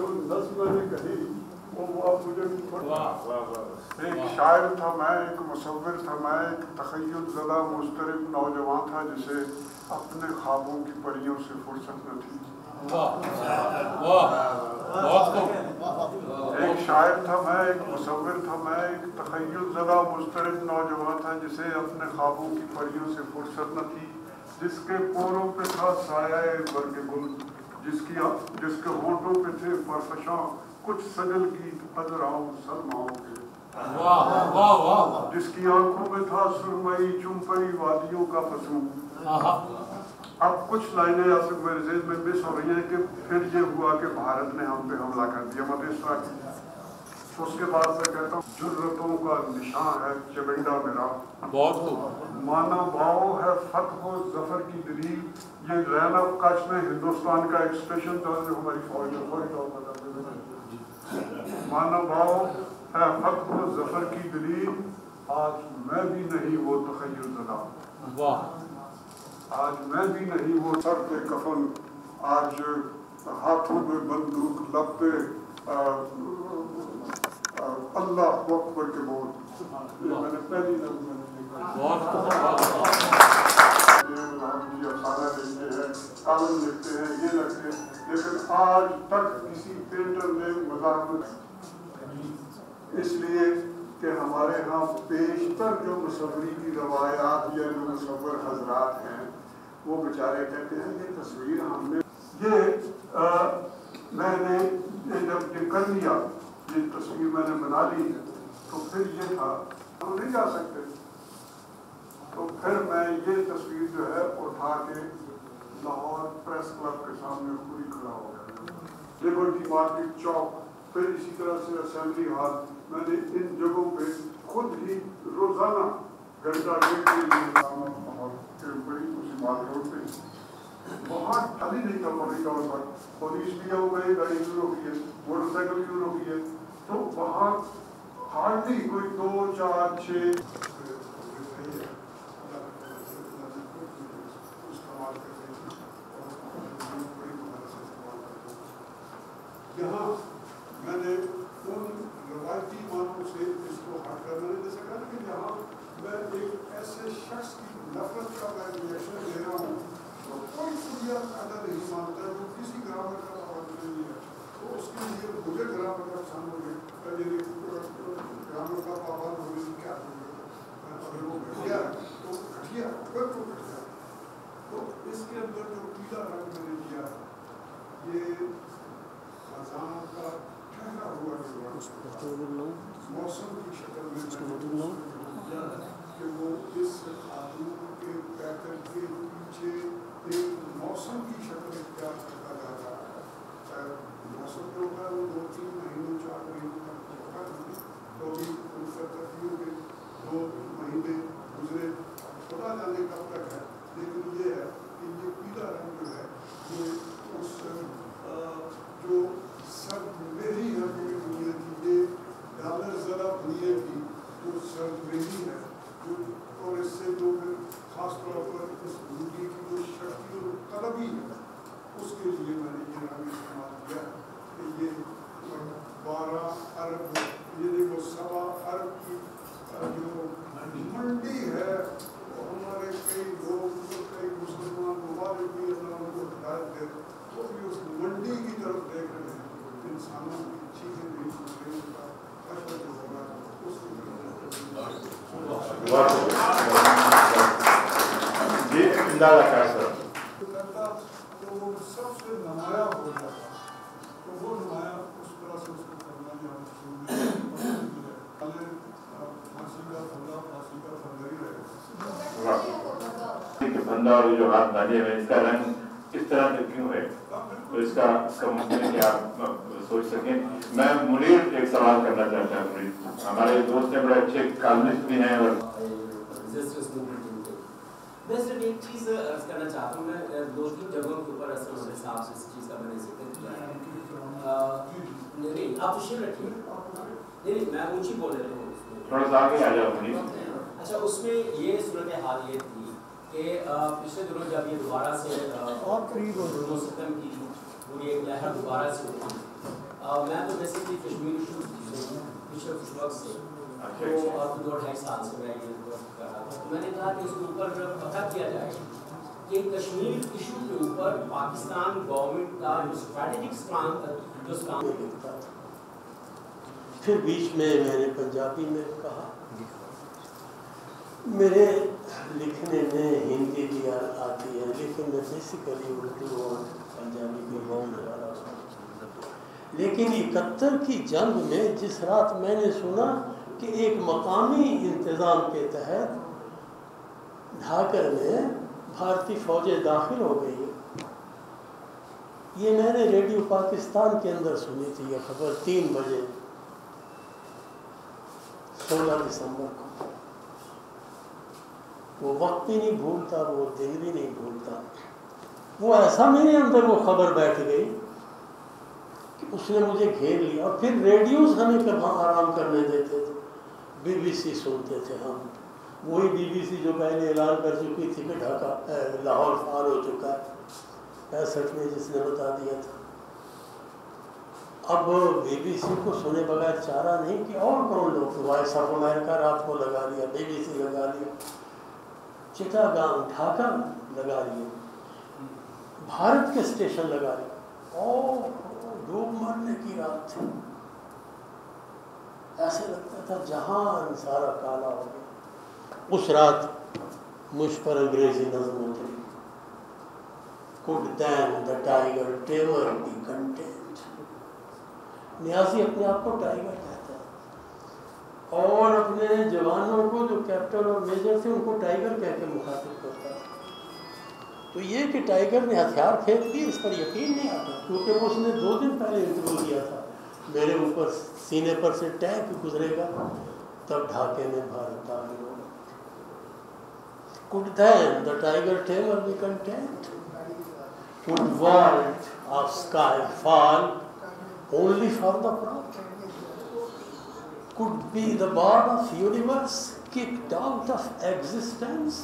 S3: जो नज़्म मैंने कही वो आप मुझे एक शायर था मैं, एक मुसव्विर था मैं, एक तख़य्युल ज़दा मुस्तरिब नौजवान था जिसे अपने ख्वाबों की परियों से फुर्सत न थी। एक शायर था मैं, एक मुसव्विर था मैं, एक तख़य्युल ज़दा मुस्तरिब नौजवान था जिसे अपने ख्वाबों की परियों से फुर्सत न थी, जिसके पोरों पे था साया बरगे गुल, जिसके होंठों पे थे परफशां कुछ सजल गीत अज़राओं सलमाओं के, जिसकी आंखों में था सुरमई चुम्पई वादियों का फसूं। अब कुछ लाइनें आसिफ मेरे ज़हन में मिस हो रही हैं कि फिर ये हुआ कि भारत ने हम पे हमला कर दिया, मत इस तरह की। उसके बाद मैं कहता हूँ जुर्रतों का निशान है जवेदा मेरा, बहुत माना बाओ है फतह ज़फर की दलील। ये ज़ैनब कश में हिंदुस्तान का एक स्टेशन था जो हमारी फौज में माना बाओ है फतह ज़फर की दलील। आज मैं भी नहीं वो तख़य्युल ज़दा, आज मैं भी नहीं वो सर पे कफन, आज हाथों में बंदूक लब पे अल्लाह अकबर के बोल। ये मैंने पहली नज़्म में लिखा, अफसाना लिखते हैं, कालम लिखते हैं, ये लगते हैं, लेकिन आज तक किसी पेंटर ने मज़ाक, इसलिए कि हमारे यहाँ पेशतर जो मुसव्वरी की रवायात या जो मुसव्वर हजरात हैं वो बेचारे कहते हैं ये तस्वीर हमने मैंने जब ये कर लिया, ये तस्वीर मैंने बना ली तो फिर ये था हम नहीं जा सकते, तो फिर मैं ये तस्वीर जो है उठा के लाहौर प्रेस क्लब के सामने पूरी खड़ा हो गया, लिबर्टी मार्केट चौक, फिर इसी तरह से असेंबली हॉल। मैंने इन जगहों पे खुद ही रोजाना घंटा डेढ़ के लिए बड़ी उसी बात रोड पे बहुत खाली नहीं था पब्लिक तौर पर, पुलिस भी हो गई, गाड़ी भी रोकी है, मोटरसाइकिल भी रोकी है, तो वहाँ हार्डली कोई 2, 4, 6 यहाँ मैंने उन रवायती मानों से इसको हट कर मैंने जैसे कहा कि यहाँ मैं एक ऐसे शख्स की नफरत का मैं रिएक्शन ले रहा हूँ तो कोई दुनिया अदा नहीं मानता है, जो किसी ग्रामर का पाबंद नहीं है, तो उसके लिए मुझे ग्रामर का नुकसान हो गया, ग्रामर का पाबंद होने से क्या अगर वो घटिया तो घटिया फिर तो घटिया। तो इसके अंदर जो पीला रंग मैंने दिया ये खजाना का ठहरा हुआ मौसम की शक्ल में कि वो इस खातून के पैटर्न के पीछे एक मौसम की शक्ल इख्तियार करता जा रहा है। चाहे मौसम जो होगा वो 2-3 महीनों 4 महीनों तक होगा, तो भी उनकी के 2 महीने गुजरे, खुदा जाने कब तक है, लेकिन ये है कि ये पीला रंग जो है ये उस जो सर्दमेही है पूरी दुनिया की, ये डॉलर ज़रा दुनिया की जो सर्दमेही है जो, और इससे जो फिर खास तौर पर इस दुनिया की जो शक्ति और तलबी है उसके लिए मैंने ये रंग इस्तेमाल किया कि ये 12 अरब ये देखो 7 अरब की जो मंडी है, हमारे कई लोग कई मुसलमान ममालिक भी उनको हिदायत दे तो भी उस मंडी की तरफ देख रहे हैं, इंसानों की चीज़ें नहीं सुन रहे, उनका कष्ट जो होगा उसकी तो वो सबसे नमाया हो जाता, तो वो नमाया उस तरह से उसको करना जो हम फांसी का फंदा ही रहेगा।
S2: फंदा और जो हाथ डालिए में इसका रंग इस तरह से क्यों है, तो इसका मतलब है कि आप सोच सकें। मैं मुनीर एक सवाल करना चाहता हूँ, मुनीर हमारे दोस्त हैं, बड़े अच्छे कॉलमिस्ट भी हैं और
S4: मैं सिर्फ एक चीज़ अर्ज करना चाहता हूँ, मैं 2-3 जगहों के ऊपर असलम से साहब से इस चीज़ का मैंने जिक्र किया है। नहीं आप तशरीफ रखिए, नहीं मैं ऊँची बोल रहा हूँ,
S2: थोड़ा सा आगे आ जाओ मुनीर।
S4: अच्छा, उसमें ये सूरत हाल ये थी कि पिछले दिनों जब ये दोबारा से सिस्टम की पूरी एक लहर दोबारा से उठी, میں تو بیسکلی کشمیری پچھلے کچھ وقت سے تو آپ 2-2.5 سال سے میں یہ کر رہا تھا. میں نے کہا کہ اس کے اوپر پتہ کیا جائے کہ کشمیر ایشو کے اوپر پاکستان گورنمنٹ کا جو اسٹریٹجک جو
S5: لکھتا تھا. پھر بیچ میں نے پنجابی میں کہا. میرے لکھنے میں ہندی بھی آتی ہے لیکن میں بیسیکلی اردو اور پنجابی بھی بولنے والا ہوں. لیکن 71 کی جنگ میں جس رات میں نے سنا کہ ایک مقامی انتظام کے تحت ڈھاکر میں بھارتی فوجیں داخل ہو گئی، یہ میں نے ریڈیو پاکستان کے اندر سنی تھی یہ خبر 3 بجے 16 دسمبر کو. وہ وقت بھی نہیں بھولتا، وہ دن بھی نہیں بھولتا. وہ ایسا میرے اندر وہ خبر بیٹھ گئی کہ اس نے مجھے گھیر لیا. اور پھر ریڈیوز ہمیں کہاں آرام کرنے دیتے تھے، BBC سنتے تھے ہم. وہی BBC جو پہلے اعلان کر چکی تھی کہ ڈھاکہ لاہور فعال ہو چکا ہے 65 میں، جس نے بتا دیا تھا. اب BBC کو سنے بغیر چارہ نہیں کہ اور کون لوگ. وائس آف امریکہ رات کو لگا لیا، BBC لگا لیا، چٹاگانگ ڈھاکہ لگا لیا، بھارت کے اسٹیشن لگا لیا. اور ڈوب مرنے کی رات تھی. ایسے لگتا تھا جہان سارا کالا ہو گیا. اس رات مجھ پر انگریزی نظم اتری. Could then the tiger tamer be content. نیازی اپنے آپ کو ٹائیگر کہتا ہے اور اپنے جوانوں کو جو کیپٹن اور میجر تھے ان کو ٹائیگر کہہ کے مخاطب کرتا ہے. تو یہ کہ ٹائیگر نے ہتھیار پھینک دی اس پر یقین نہیں آتا، کیونکہ وہ اس نے 2 دن پہلے انٹرویو دیا تھا میرے اوپر سینے پر سے ٹینک گزرے گا تب ڈھاکے میں بھارت داخل ہوگا. Could then the tiger tamer be content? Could vault of sky fall only for the prop? Could be the god of universe kicked out of existence?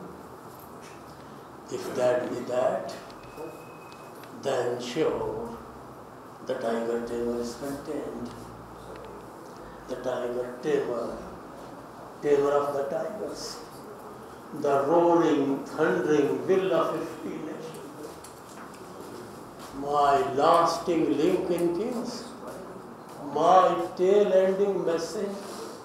S5: If that be that, then sure the tiger tamer is content. The tiger tamer of the tigers, the roaring, thundering will of 50 nations, my lasting link in kings, my tail-ending message,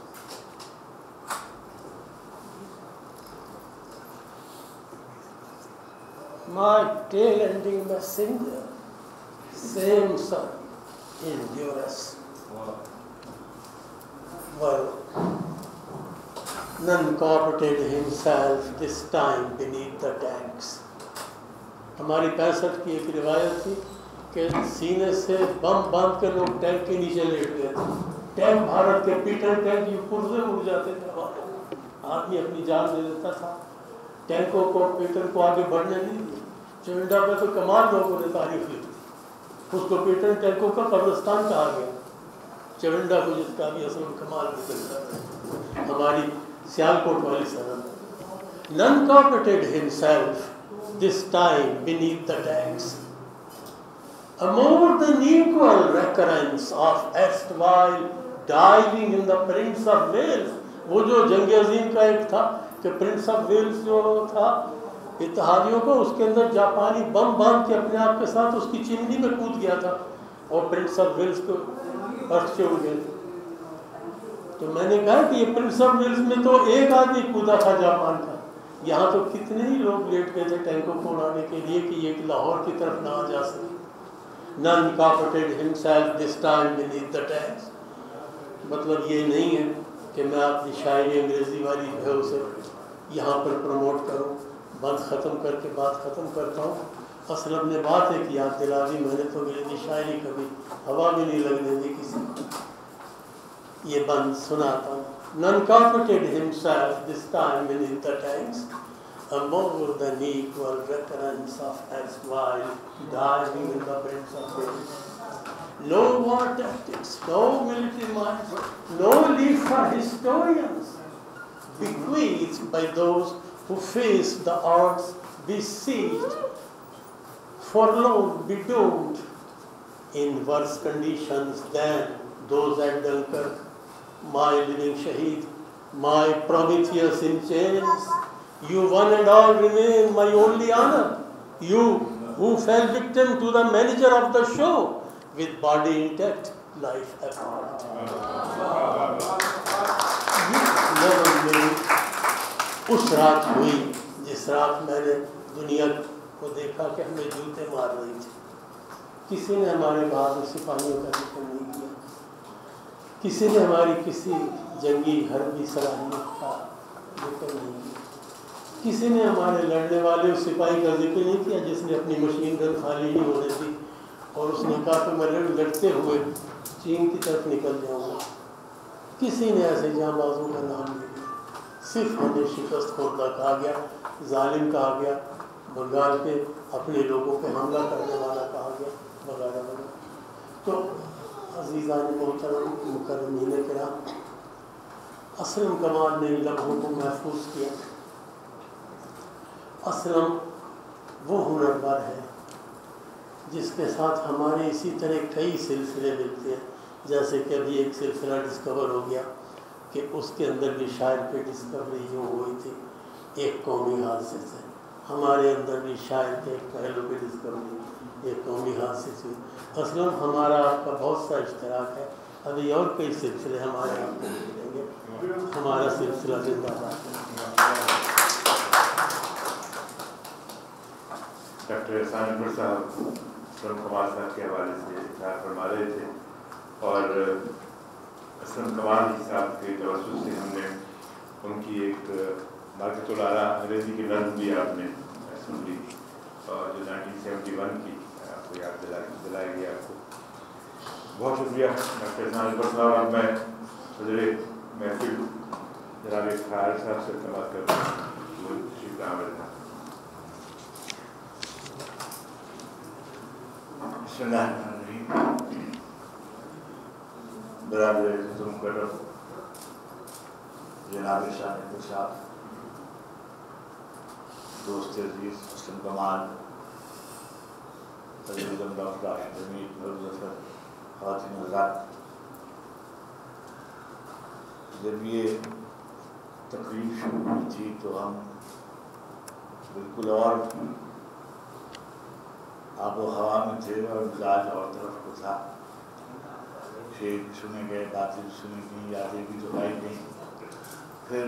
S5: my tail-ending messenger, same son in duress. Well, none cooperated himself this time beneath the tanks. ہماری 65 کی ایک روایت تھی کہ سینے سے بم باندھ کے لوگ ٹینک کے نیچے لیٹ گئے تھے. ٹینک بھارت کے پیٹر ٹینک یہ پرزے اڑ جاتے تھے، آدمی اپنی جان دے دیتا تھا. ٹینکوں کو پیٹر کو آگے بڑھنے نہیں دیا. چونڈا پہ تو کمال لوگوں نے تعریف لی، اس کو پیٹر ٹینکوں کا قبرستان کہا گیا. چونڈا کو جس کا بھی اصل کمال نکلتا ہے ہماری سیالکوٹ والی سرحد. None cooperated himself this time beneath the tanks. A more than equal recurrence of erstwhile diving in the Prince of Wales. وہ جو جنگ عظیم کا ایک تھا کہ پرنس آف ویلز جو تھا اتحادیوں کو، اس کے اندر جاپانی بم باندھ کے اپنے آپ کے ساتھ اس کی چمنی میں کود گیا تھا اور پرنس آف ویلز کو فرش سے اڑ گئے. تو میں نے کہا کہ یہ پرنس آف ویلز میں تو ایک آدمی کودا تھا جاپان کا، یہاں تو کتنے ہی لوگ لیٹ گئے تھے ٹینکوں کو اڑانے کے لیے کہ یہ لاہور کی طرف نہ آ جا سکے. None cooperated himself this time beneath the tanks. مطلب یہ نہیں ہے کہ میں اپنی شاعری انگریزی والی ہے اسے یہاں پر پروموٹ کروں. بند ختم کر کے بات ختم کرتا ہوں. اصل اپنے بات ہے کہ یاد دلا دی میں نے تو انگریزی شاعری کبھی ہوا بھی نہیں لگنے دی کسی کو. یہ بند سناتا ہوں. None cooperated himself this time beneath the tanks. A more than equal recurrence of erstwhile diving in the beds of Wales. No war tactics, no military might, no leave for historians, bequeathed by those who faced the odds, besieged, forlorn, bedoomed, in worse conditions than those at Dunkirk. My living Shaheed, my Prometheus in chains, you one and all remain my only honor. You who fell victim to the manager of the show, with body intact, life apart. उस रात हुई जिस रात मैंने दुनिया को देखा कि हमें जूते मार रही थी. किसी ने हमारे बहादुर सिपाहियों का जिक्र नहीं किया, किसी ने हमारी किसी जंगी हरबी सलाहियत का जिक्र नहीं किया, किसी ने हमारे लड़ने वाले उस सिपाही का जिक्र नहीं किया जिसने अपनी मशीन गन खाली नहीं होने दी और उसने कहा कि मैं लड़ते हुए चीन की तरफ निकल जाऊंगा. किसी ने ऐसे जांबाजों का नाम नहीं लिया. सिर्फ हमें शिकस्त खोरदा कहा गया, जालिम कहा गया, बंगाल के अपने लोगों पे हमला करने वाला कहा गया, वगैरह वगैरह. तो अजीज़ान मोहतरम मुकर्रमीन किराम, असलम कमाल ने इन लम्हों को महफूज किया. असलम वो हुनरवर है जिसके साथ हमारे इसी तरह कई सिलसिले मिलते हैं. जैसे कि अभी एक सिलसिला डिस्कवर हो गया कि उसके अंदर भी शायर पे डिस्कवरी जो हुई थी एक कौमी हादसे से, हमारे अंदर भी शायर के एक पहलू पे डिस्कवरी एक कौमी हादसे से. असलम हमारा आपका बहुत सा इश्तराक है. अभी और कई सिलसिले हमारे आपको मिलेंगे. हमारा सिलसिला जिंदाबाद.
S2: डॉक्टर ihsan साहब असलम कमाल साहब के हवाले से इफ्तिखार फरमा रहे थे और असलम कमाल साहब के तवज्जुह से हमने उनकी एक मार्केटुलारा अंग्रेज़ी की नज़्म भी आपने सुन ली और जो 1971 की आपको याद दिलाएगी आपको. बहुत शुक्रिया डॉक्टर ihsan साहब. अब मैं सदर महफिल जनाब इफ्तिखार साहब से बात करता हूँ. शिक्रिया.
S6: बराबर मुकर्रम जनाब साहब, दोस्त अजीज असलम कमाल, डॉक्टर हमीद, ज़फर, ख़वातीन हज़रात, जब ये तकरीब शुरू हुई थी तो हम बिल्कुल और आबो हवा में थे और मिजाज और तरफ को था. शेर सुने गए, बातें सुनी गई, यादें भी दोहराई गई. फिर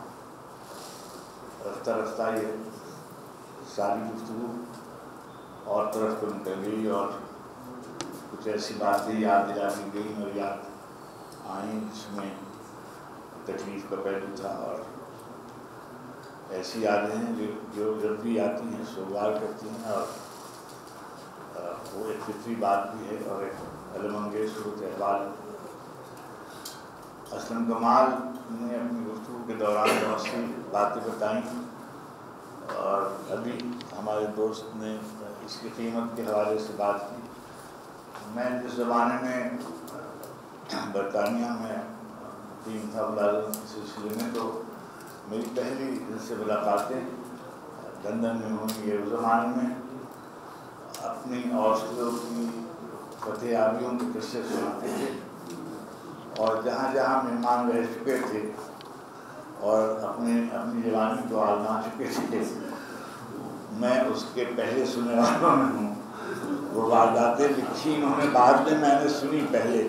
S6: रफ्ता रफ्ता ये सारी गुफ्तगू और तरफ को निकल गई और कुछ ऐसी बातें याद दिला दी गई और याद आई जिसमें तकलीफ़ का पहलू था. और ऐसी यादें हैं जो जब भी आती हैं सोगवार करती हैं और वो एक फितरी बात भी है और एक अलमंगेज सूरत अहवाल. असलम कमाल ने अपनी गुफ्तगू के दौरान बहुत सी बातें बताई और अभी हमारे दोस्त ने इसकी कीमत के हवाले से बात की. मैं जिस ज़माने में बरतानिया में टीम था मुलाज़िम के सिलसिले में, तो मेरी पहली जिनसे मुलाकातें लंदन में हुई. ये उस ज़माने में अपनी औरतों की फतेह आबियों के किस्से सुनाते थे और जहाँ जहाँ मेहमान रह चुके थे और अपनी जवानी को आजमा चुके थे, मैं उसके पहले सुनने वालों में हूँ. वो वारदातें लिखी इन्होंने बाद में, मैंने सुनी पहले.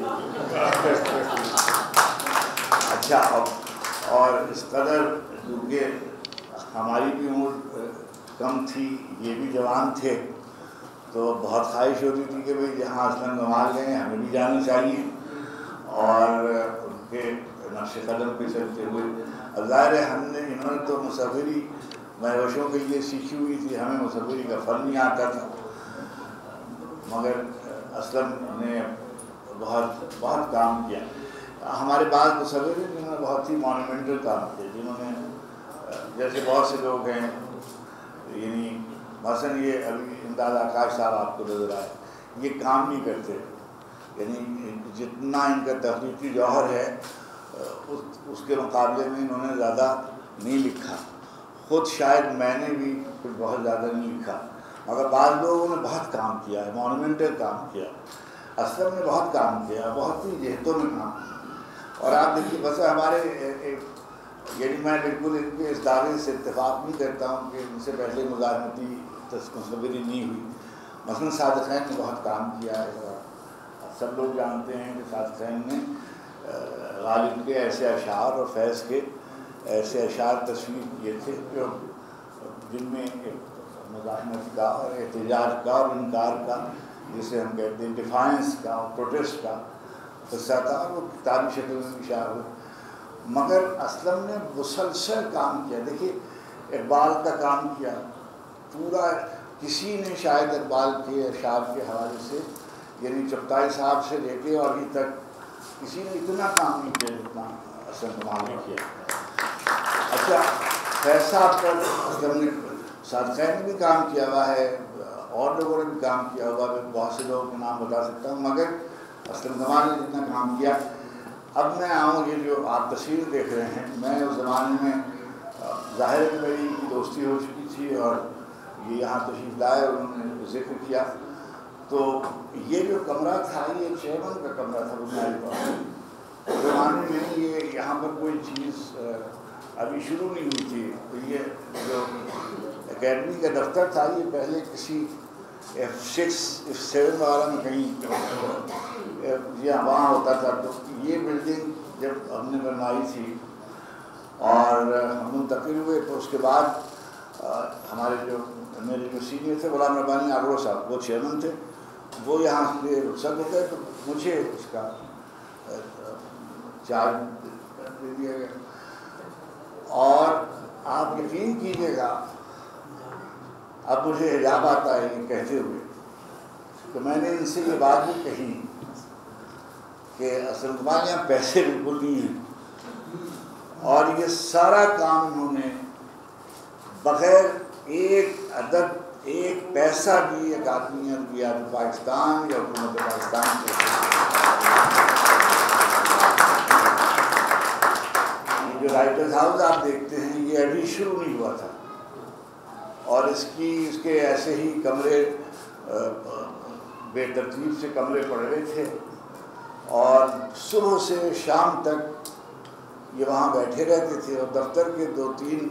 S6: अच्छा, और इस कदर क्योंकि हमारी भी उम्र कम थी, ये भी जवान थे, तो बहुत ख्वाहिश होती थी कि भाई जहाँ असलम कमाल गए हमें भी जाना चाहिए और उनके नक्श कदम पे चलते हुए. अब ज़ाहिर है हमने इन्होंने तो मुसाफिरी महवशों के लिए सीखी हुई थी, हमें मुसाफिरी का फ़न नहीं आता था, मगर असलम ने बहुत बहुत काम किया. हमारे बाद मुसाफिर जिन्होंने बहुत ही मॉन्यूमेंटल काम किए, जिन्होंने जैसे बहुत से लोग हैं, यानी मसलन ये अभी इमदाद आकाश साहब आपको नजर आए, ये काम नहीं करते. यानी जितना इनका तख्लीकी जौहर है उसके मुकाबले में इन्होंने ज़्यादा नहीं लिखा. ख़ुद शायद मैंने भी कुछ बहुत ज़्यादा नहीं लिखा, मगर बाद लोगों ने बहुत काम किया है, मॉन्यूमेंटल काम किया. اسلم نے بہت کام کیا، بہت ہی جہتوں میں کام کیا. اور آپ دیکھیے بس ہمارے یعنی میں بالکل ان کے اس دعوے سے اتفاق نہیں کرتا ہوں کہ ان سے پہلے مزاحمتی تصویری نہیں ہوئی. مثلاً صادقین نے بہت کام کیا ہے، اور سب لوگ جانتے ہیں کہ صادقین نے غالب کے ایسے اشعار اور فیض کے ایسے اشعار تصویر کیے تھے جو جن میں مزاحمت کا اور احتجاج کا اور انکار کا، جسے ہم کہتے ہیں ڈیفائنس کا اور پروٹیسٹ کا قصہ تھا، اور وہ کتابی شکل میں بھی شائع ہوئے. مگر اسلم نے مسلسل کام کیا. دیکھیے اقبال کا کام کیا پورا، کسی نے شاید اقبال کے اشعار کے حوالے سے یعنی چغتائی صاحب سے لے کے اور ابھی تک کسی نے اتنا کام نہیں کیا جتنا اسلم کمال نے کیا. اچھا فیض صاحب پر اسلم نے، صادقین نے بھی کام کیا ہوا ہے، اور لوگوں نے بھی کام کیا ہوا ہے، بہت سے لوگوں کے نام بتا سکتا ہوں، مگر اسلم کمال نے جتنا کام کیا. اب میں آؤں، یہ جو آپ تصویر دیکھ رہے ہیں، میں اس زمانے میں ظاہر ہے میری دوستی ہو چکی تھی اور یہ یہاں تشریف لائے اور انہوں نے ذکر کیا. تو یہ جو کمرہ تھا یہ چیئرمین کا کمرہ تھا بنیادی طور پر. اس زمانے میں یہ یہاں پر کوئی چیز ابھی شروع نہیں ہوئی تھی. تو یہ جو اکیڈمی کا دفتر تھا یہ پہلے کسی F6 F7 وغیرہ میں کہیں وہاں ہوتا تھا. تو یہ بلڈنگ جب ہم نے بنوائی تھی اور ہم منتقل ہوئے تو اس کے بعد ہمارے جو میرے جو سینئر تھے غلام ربانی آگرہ صاحب، وہ چیئرمین تھے، وہ یہاں سے رخصت ہو گئے تو مجھے اس کا چارج دے دیا گیا. اور آپ یقین کیجیے گا اب مجھے حجاب آتا ہے یہ کہتے ہوئے، تو میں نے ان سے یہ بات بھی کہی کہ اسلم کمال یہاں پیسے بالکل نہیں ہیں، اور یہ سارا کام انہوں نے بغیر ایک عدد ایک پیسہ بھی ایک آدمی یا پاکستان یا حکومت پاکستان کے. یہ جو رائٹرز ہاؤس آپ دیکھتے ہیں یہ ابھی شروع نہیں ہوا تھا، اور اس کے ایسے ہی کمرے بے ترتیب سے کمرے پڑ رہے تھے، اور صبح سے شام تک یہ وہاں بیٹھے رہتے تھے. اور دفتر کے 2-3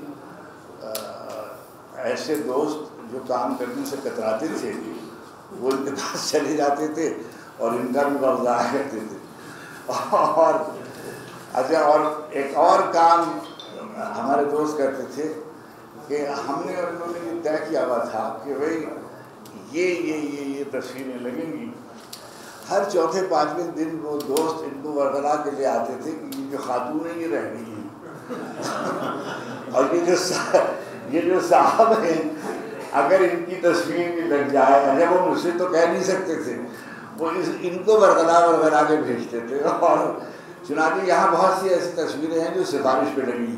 S6: ایسے دوست جو کام کرنے سے کتراتے تھے وہ ان کے پاس چلے جاتے تھے اور ان کا بھی وقت ضائع کرتے تھے. اور اچھا، اور ایک اور کام ہمارے دوست کرتے تھے کہ ہم نے اور انہوں نے یہ طے کیا ہوا تھا کہ بھائی یہ تصویریں لگیں گی. ہر چوتھے 5ویں دن وہ دوست ان کو ورغلا کے لے آتے تھے کہ یہ جو خاتونیں یہ رہ گئی ہیں اور یہ جو صاحب ہیں اگر ان کی تصویر بھی لگ جائے، اچھا وہ مجھ سے تو کہہ نہیں سکتے تھے، وہ ان کو ورغلا کے بھیجتے تھے. اور چنانچہ یہاں بہت سی ایسی تصویریں ہیں جو سفارش پہ لگی.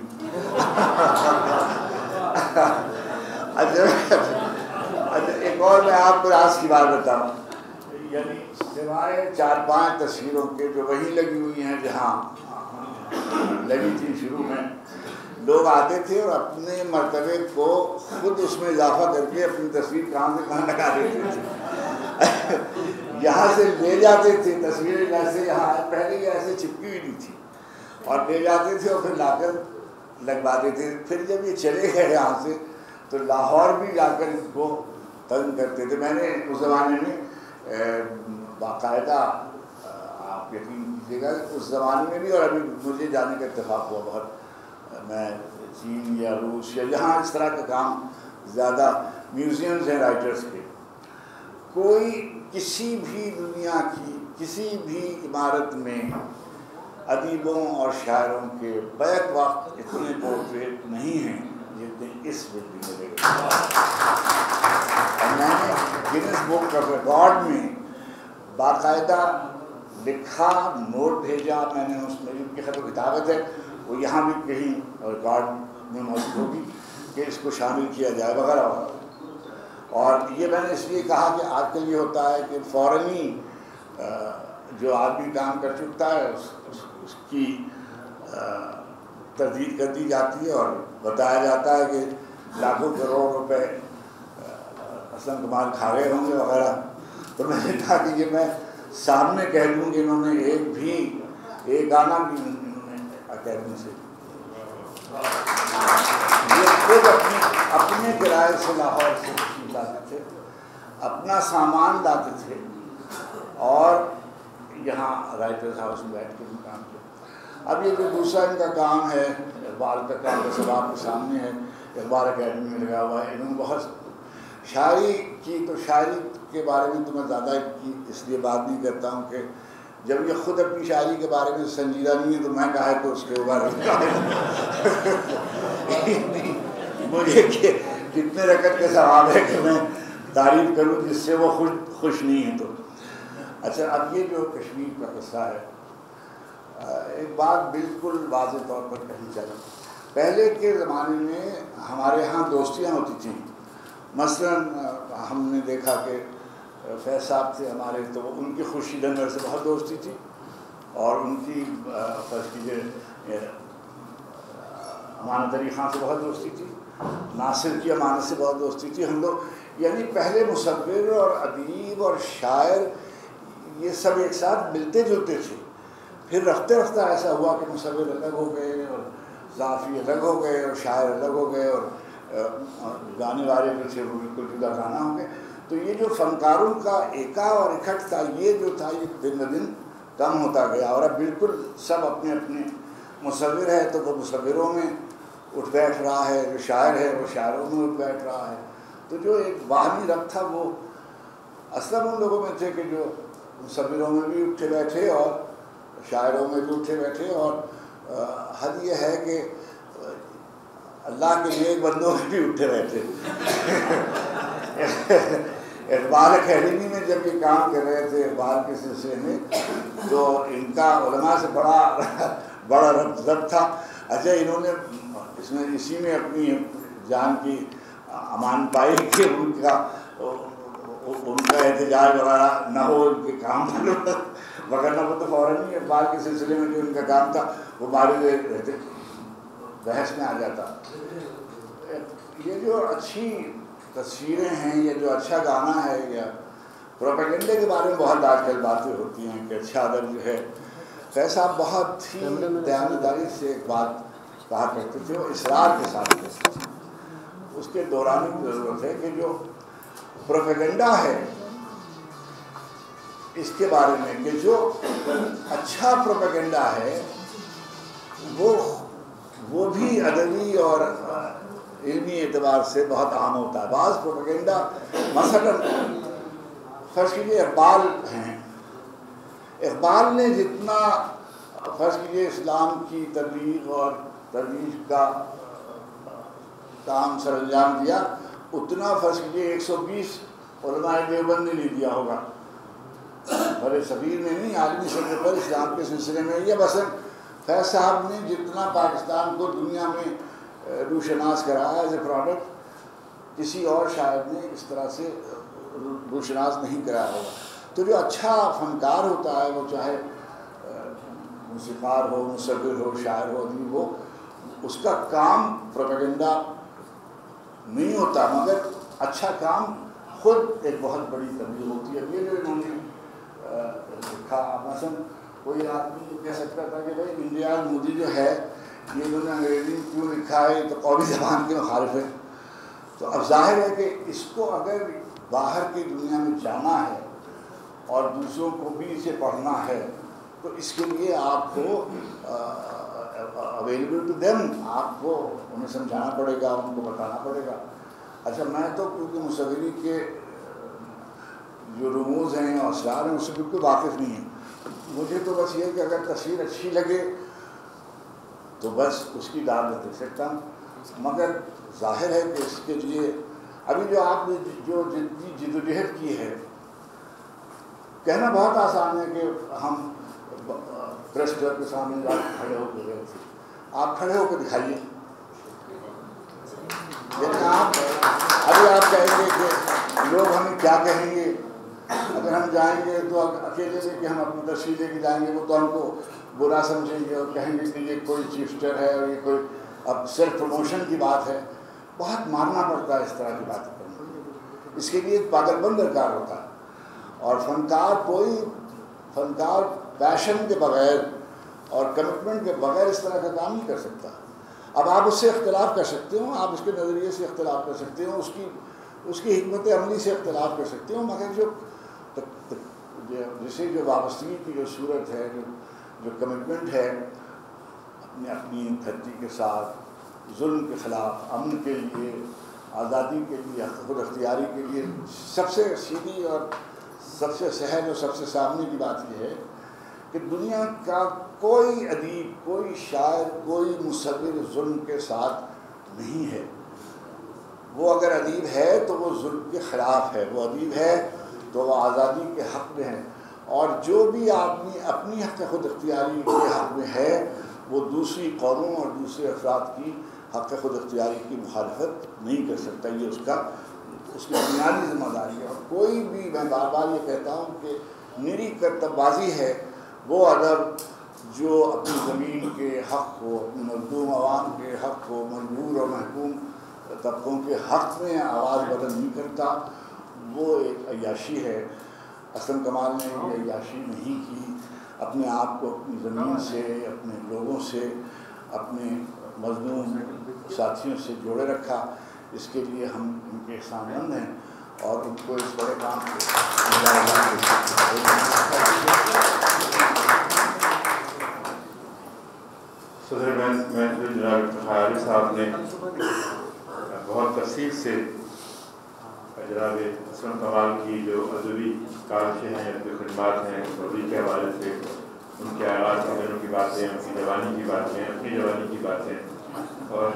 S6: اچھا ایک اور میں آپ کو راز کی بات بتاؤں، یعنی سوائے 4-5 تصویروں کے جو وہیں لگی ہوئی ہیں جہاں لگی تھی شروع میں، لوگ آتے تھے اور اپنے مرتبے کو خود اس میں اضافہ کر کے اپنی تصویر کہاں سے کہاں لگا دیتے تھے. یہاں سے لے جاتے تھے تصویریں، جیسے یہاں پہلے یہ ایسے چپکی ہوئی نہیں تھی، اور لے جاتے تھے اور پھر لا کر لگوا دیتے تھے. پھر جب یہ چلے گئے یہاں سے تو لاہور بھی جا کر اس کو تنگ کرتے تھے. میں نے اس زمانے میں باقاعدہ، آپ یقین کیجیے گا اس زمانے میں بھی اور ابھی مجھے جانے کا اتفاق ہوا بہت، میں چین یا روس یا جہاں اس طرح کا کام زیادہ میوزیمز ہیں رائٹرز کے، کوئی کسی بھی دنیا کی کسی بھی عمارت میں ادیبوں اور شاعروں کے بیک وقت اتنے پورٹریٹ نہیں ہیں جتنے اس بلڈنگ میں لگے. اور میں نے گینس بک آف ریکارڈ میں باقاعدہ لکھا، نوٹ بھیجا میں نے، اس میں ان کی خط و کتابت ہے، وہ یہاں بھی کہیں ریکارڈ میں موجود ہوگی کہ اس کو شامل کیا جائے وغیرہ وغیرہ. اور یہ میں نے اس لیے کہا کہ آج کل یہ ہوتا ہے کہ فوراً ہی جو آدمی کام کر چکتا ہے اس کی تردید کر دی جاتی ہے اور بتایا جاتا ہے کہ لاکھوں کروڑ روپے اسلم کمال کھا گئے ہوں گے وغیرہ. تو میں نے کہا کہ یہ میں سامنے کہہ دوں کہ انہوں نے ایک گانا بھی اکیڈمی سے یہ خود اپنے کرائے سے لاہور سے لاتے تھے، اپنا سامان لاتے تھے اور یہاں رائٹرز ہاؤس میں بیٹھ کے بھی کام کیا۔ اب یہ جو دوسرا ان کا کام ہے اقبال کا کام، جیسے آپ کے سامنے ہے اقبال اکیڈمی میں لگا ہوا ہے، انہوں نے بہت شاعری کی، تو شاعری کے بارے میں تو میں زیادہ اس لیے بات نہیں کرتا ہوں کہ جب یہ خود اپنی شاعری کے بارے میں سنجیدہ نہیں ہے تو میں کہا ہے کہ اس کے اوپر مجھے کتنے رکعت کے ثواب ہے کہ میں تعریف کروں جس سے وہ خوش نہیں ہے۔ تو اچھا، اب یہ جو کشمیر کا قصہ ہے، ایک بات بالکل واضح طور پر کہی چاہیے، پہلے کے زمانے میں ہمارے ہاں دوستیاں ہوتی تھیں، مثلاً ہم نے دیکھا کہ فیض صاحب تھے ہمارے، تو ان کی خورشید انور سے بہت دوستی تھی، اور ان کی فرض کیجیے امانت علی خان سے بہت دوستی تھی، ناصر کی امانت سے بہت دوستی تھی۔ ہم لوگ یعنی پہلے مصور اور ادیب اور شاعر یہ سب ایک ساتھ ملتے جلتے تھے، پھر رفتہ رفتہ ایسا ہوا کہ مصور الگ ہو گئے اور ضافی الگ ہو گئے اور شاعر الگ ہو گئے اور گانے والے جو تھے وہ بالکل جدا گانا ہو گئے۔ تو یہ جو فنکاروں کا ایکا اور اکٹھ تھا، یہ جو تھا یہ دن بدن کم ہوتا گیا، اور اب بالکل سب اپنے اپنے مصور ہے تو وہ مصوروں میں اٹھ بیٹھ رہا ہے، جو شاعر ہے وہ شاعروں میں اٹھ بیٹھ رہا ہے۔ تو جو ایک باہمی ربط تھا وہ اصلاً ان لوگوں میں تھے کہ جو مصوروں میں بھی اٹھے بیٹھے اور شاعروں میں بھی اٹھے بیٹھے، اور حد یہ ہے کہ اللہ کے نیک بندوں میں بھی اٹھے بیٹھے۔ اقبال اکیڈمی میں جب یہ کام کر رہے تھے اقبال کے سلسلے میں، تو ان کا علماء سے بڑا ربط تھا۔ اچھا، انہوں نے اسی میں اپنی جان کی امان پائی کہ ان کا احتجاج وغیرہ نہ ہو ان کے کام پر، وغیرہ وہ تو فوراً ہی اقبال کے سلسلے میں جو ان کا کام تھا وہ بارے رہتے بحث میں آ جاتا۔ یہ جو اچھی تصویریں ہیں، یہ جو اچھا گانا ہے، یا پروپیگنڈے کے بارے میں بہت آج کل باتیں ہوتی ہیں کہ اچھا ادب جو ہے، فیض صاحب بہت ہی دیانتداری سے ایک بات کہا کرتے تھے، وہ اصرار کے ساتھ کہتے تھے، اس کے دوران کی ضرورت ہے کہ جو پروپیگنڈا ہے اس کے بارے میں کہ جو اچھا پروپیگنڈا ہے وہ بھی ادبی اور علمی اعتبار سے بہت عام ہوتا ہے۔ بعض پروپیگنڈا مثلاً فرض کیجیے اقبال ہیں، اقبال نے جتنا فرض کیجیے اسلام کی تبلیغ اور ترویج کا کام سر انجام دیا، اتنا فرض کیجیے 120 علماء دیوبند نے نہیں دیا ہوگا، بڑے صغیر میں نہیں، عالمی سطح پر اسلام کے سلسلے میں۔ یا مثلاً فیض صاحب نے جتنا پاکستان کو دنیا میں روشناس کرایا ایز اے پروڈکٹ، کسی اور شاعر نے اس طرح سے روشناس نہیں کرایا ہوگا۔ تو جو اچھا فنکار ہوتا ہے، وہ چاہے موسیقار ہو، مصور ہو، شاعر ہو، ادیب ہو، اس کا کام پروپیگنڈا نہیں ہوتا، مگر اچھا کام خود ایک بہت بڑی تبلیغ ہوتی ہے۔ یہ جو انہوں نے لکھا، مثلاً کوئی آدمی کہہ سکتا تھا کہ بھائی انڈیا مودی جو ہے یہ انہوں نے انگریزی میں کیوں لکھا ہے، یہ تو قومی زبان کے مخالف ہے۔ تو اب ظاہر ہے کہ اس کو اگر باہر کی دنیا میں جانا ہے اور دوسروں کو بھی اسے پڑھنا ہے تو اس کے لیے آپ کو اویلیبل ٹو دیم، آپ کو انہیں سمجھانا پڑے گا، ان کو بتانا پڑے گا۔ اچھا، میں تو کیونکہ مصوری کے جو رموز ہیں اور اسرار ہیں اس سے بالکل واقف نہیں ہیں، مجھے تو بس یہ کہ اگر تصویر اچھی لگے تو بس اس کی داد میں دے سکتا ہوں، مگر ظاہر ہے کہ اس کے لیے ابھی جو آپ نے جو جد و جہد کی ہے، کہنا بہت آسان ہے کہ ہم پریس کلب کے سامنے کھڑے ہو کے گئے تھے، آپ کھڑے ہو کے دکھائیے، لیکن ابھی آپ کہیں گے کہ لوگ ہمیں کیا کہیں گے، اگر ہم جائیں گے تو اکیلے سے کہ ہم اپنی تصویر لے کے جائیں گے وہ تو ہم کو برا سمجھیں گے اور کہیں گے کہ یہ کوئی چیفسٹر ہے اور یہ کوئی اب سیلف پروموشن کی بات ہے۔ بہت مارنا پڑتا ہے اس طرح کی باتیں کرنے، اس کے لیے ایک پاگل پن درکار ہوتا ہے، اور فنکار کوئی فنکار پیشن کے بغیر اور کمٹمنٹ کے بغیر اس طرح کا کام نہیں کر سکتا. اب آپ اس سے اختلاف کر سکتے ہو, آپ اس کے نظریے سے اختلاف کر سکتے ہو, اس کی حکمت عملی سے اختلاف کر سکتے ہو, مگر جسے جو وابستگی کی جو صورت ہے, جو کمٹمنٹ ہے اپنی دھرتی کے ساتھ, ظلم کے خلاف, امن کے لیے, آزادی کے لیے, خود اختیاری کے لیے, سب سے سیدھی اور سب سے سہل اور سب سے سامنے کی بات یہ ہے کہ دنیا کا کوئی ادیب, کوئی شاعر, کوئی مصور ظلم کے ساتھ نہیں ہے. وہ اگر ادیب ہے تو وہ ظلم کے خلاف ہے, وہ ادیب ہے تو وہ آزادی کے حق میں ہے, اور جو بھی آدمی اپنی حق خود اختیاری کے حق میں ہے وہ دوسری قوموں اور دوسرے افراد کی حق خود اختیاری کی مخالفت نہیں کر سکتا. یہ اس کی بنیادی ذمہ داری ہے. اور کوئی بھی, میں بار بار یہ کہتا ہوں کہ نری کرتب بازی ہے وہ ادب جو اپنی زمین کے حق کو, اپنی مظلوم عوام کے حق کو, مجبور اور محکوم طبقوں کے حق میں آواز بلند نہیں کرتا, وہ ایک عیاشی ہے. اسلم کمال نے یہ عیاشی نہیں کی, اپنے آپ کو اپنی زمین سے, اپنے لوگوں سے, اپنے مظلوم ساتھیوں سے جوڑے رکھا. اس کے لیے ہم ان کے احسان مند ہیں اور ان کو اس بڑے کام
S2: صدر محفل جناب افتخار عارف صاحب نے بہت تفصیل سے جناب اسلم کمال کی جو ادبی کاوشیں ہیں, جو خدمات ہیں, نوبل کے حوالے سے ان کے آغاز کے دنوں کی باتیں, ان کی جوانی کی باتیں, اپنی جوانی کی باتیں اور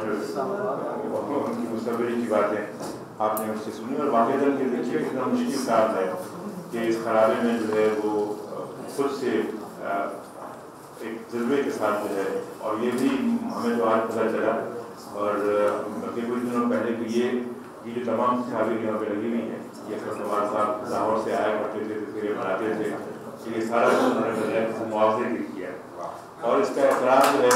S2: ان کی مصوری کی باتیں آپ نے اس سے سنی. اور واقعی یہ دیکھیے کتنا مشکل کام ہے کہ اس خرابے میں جو ہے وہ خود سے ایک جذبے کے ساتھ جو ہے, اور یہ بھی ہمیں جو آج پتہ چلا اور بلکہ کچھ دنوں پہلے کہ یہ جو تمام تصاویر یہاں پہ لگی ہوئی ہیں, یہ اسلم کمال صاحب لاہور سے آیا کرتے تھے, تصویریں بناتے تھے, یہ سارا انہوں نے بغیر معاوضے کی کیا. اور اس کا اعتراض جو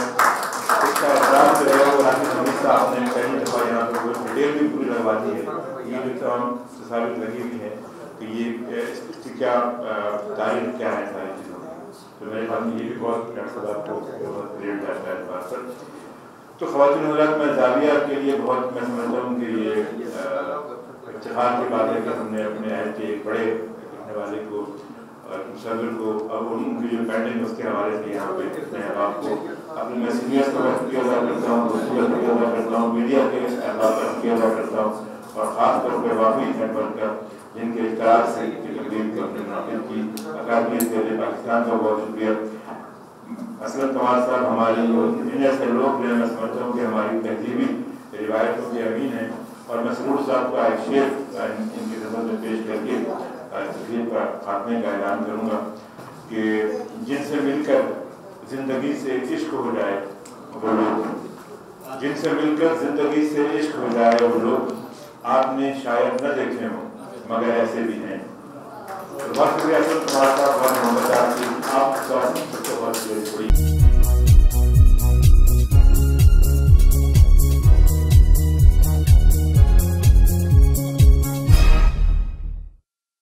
S2: ہے وہ راشد حمید صاحب نے پہلی دفعہ یہاں پہ کوئی ڈیٹیل بھی پوری لگوا دی ہے. یہ جو تمام تصاویر لگی ہوئی ہیں کہ یہ اس کی کیا تاریخ کیا ہے ساری چیزوں کی, تو میرے خیال میں یہ بھی بہت آپ کو بہت کلیئر جاتا ہے اس بات پر. تو خواتین حضرات, میں زاویہ کے لیے بہت, میں سمجھتا ہوں کہ یہ افتخار کی بات ہے کہ ہم نے اپنے عہد کے ایک بڑے لکھنے والے کو اور مصور کو, اب ان کی جو پینڈنگ اس کے حوالے سے یہاں پہ اپنے احباب کو, اپنے میں سینئرس کو میں شکریہ ادا کرتا ہوں, دوستوں کا شکریہ ادا کرتا ہوں, میڈیا کے احباب کا شکریہ ادا کرتا ہوں, اور خاص طور پہ واقعی نیٹ ورک کا جن کے اشتراک سے تقریب کو اپنے منعقد کی. اکادمیت کے لیے پاکستان کا بہت شکریہ. اسلم کمال صاحب ہماری ان ایسے لوگ جو میں سمجھتا ہوں کہ ہماری تہذیبی روایتوں کے امین ہیں, اور میں سرور صاحب کا ایک شعر ان کی خدمت میں پیش کر کے تقریب کا خاتمے کا اعلان کروں گا کہ جن سے مل کر زندگی سے عشق ہو جائے وہ لوگ, جن سے مل کر زندگی سے عشق ہو جائے وہ لوگ آپ نے شاید نہ دیکھے ہوں مگر ایسے بھی ہیں. بہت شکریہ اسلم کمال صاحب, بہت محبت آپ کی, آپ کا بہت بڑی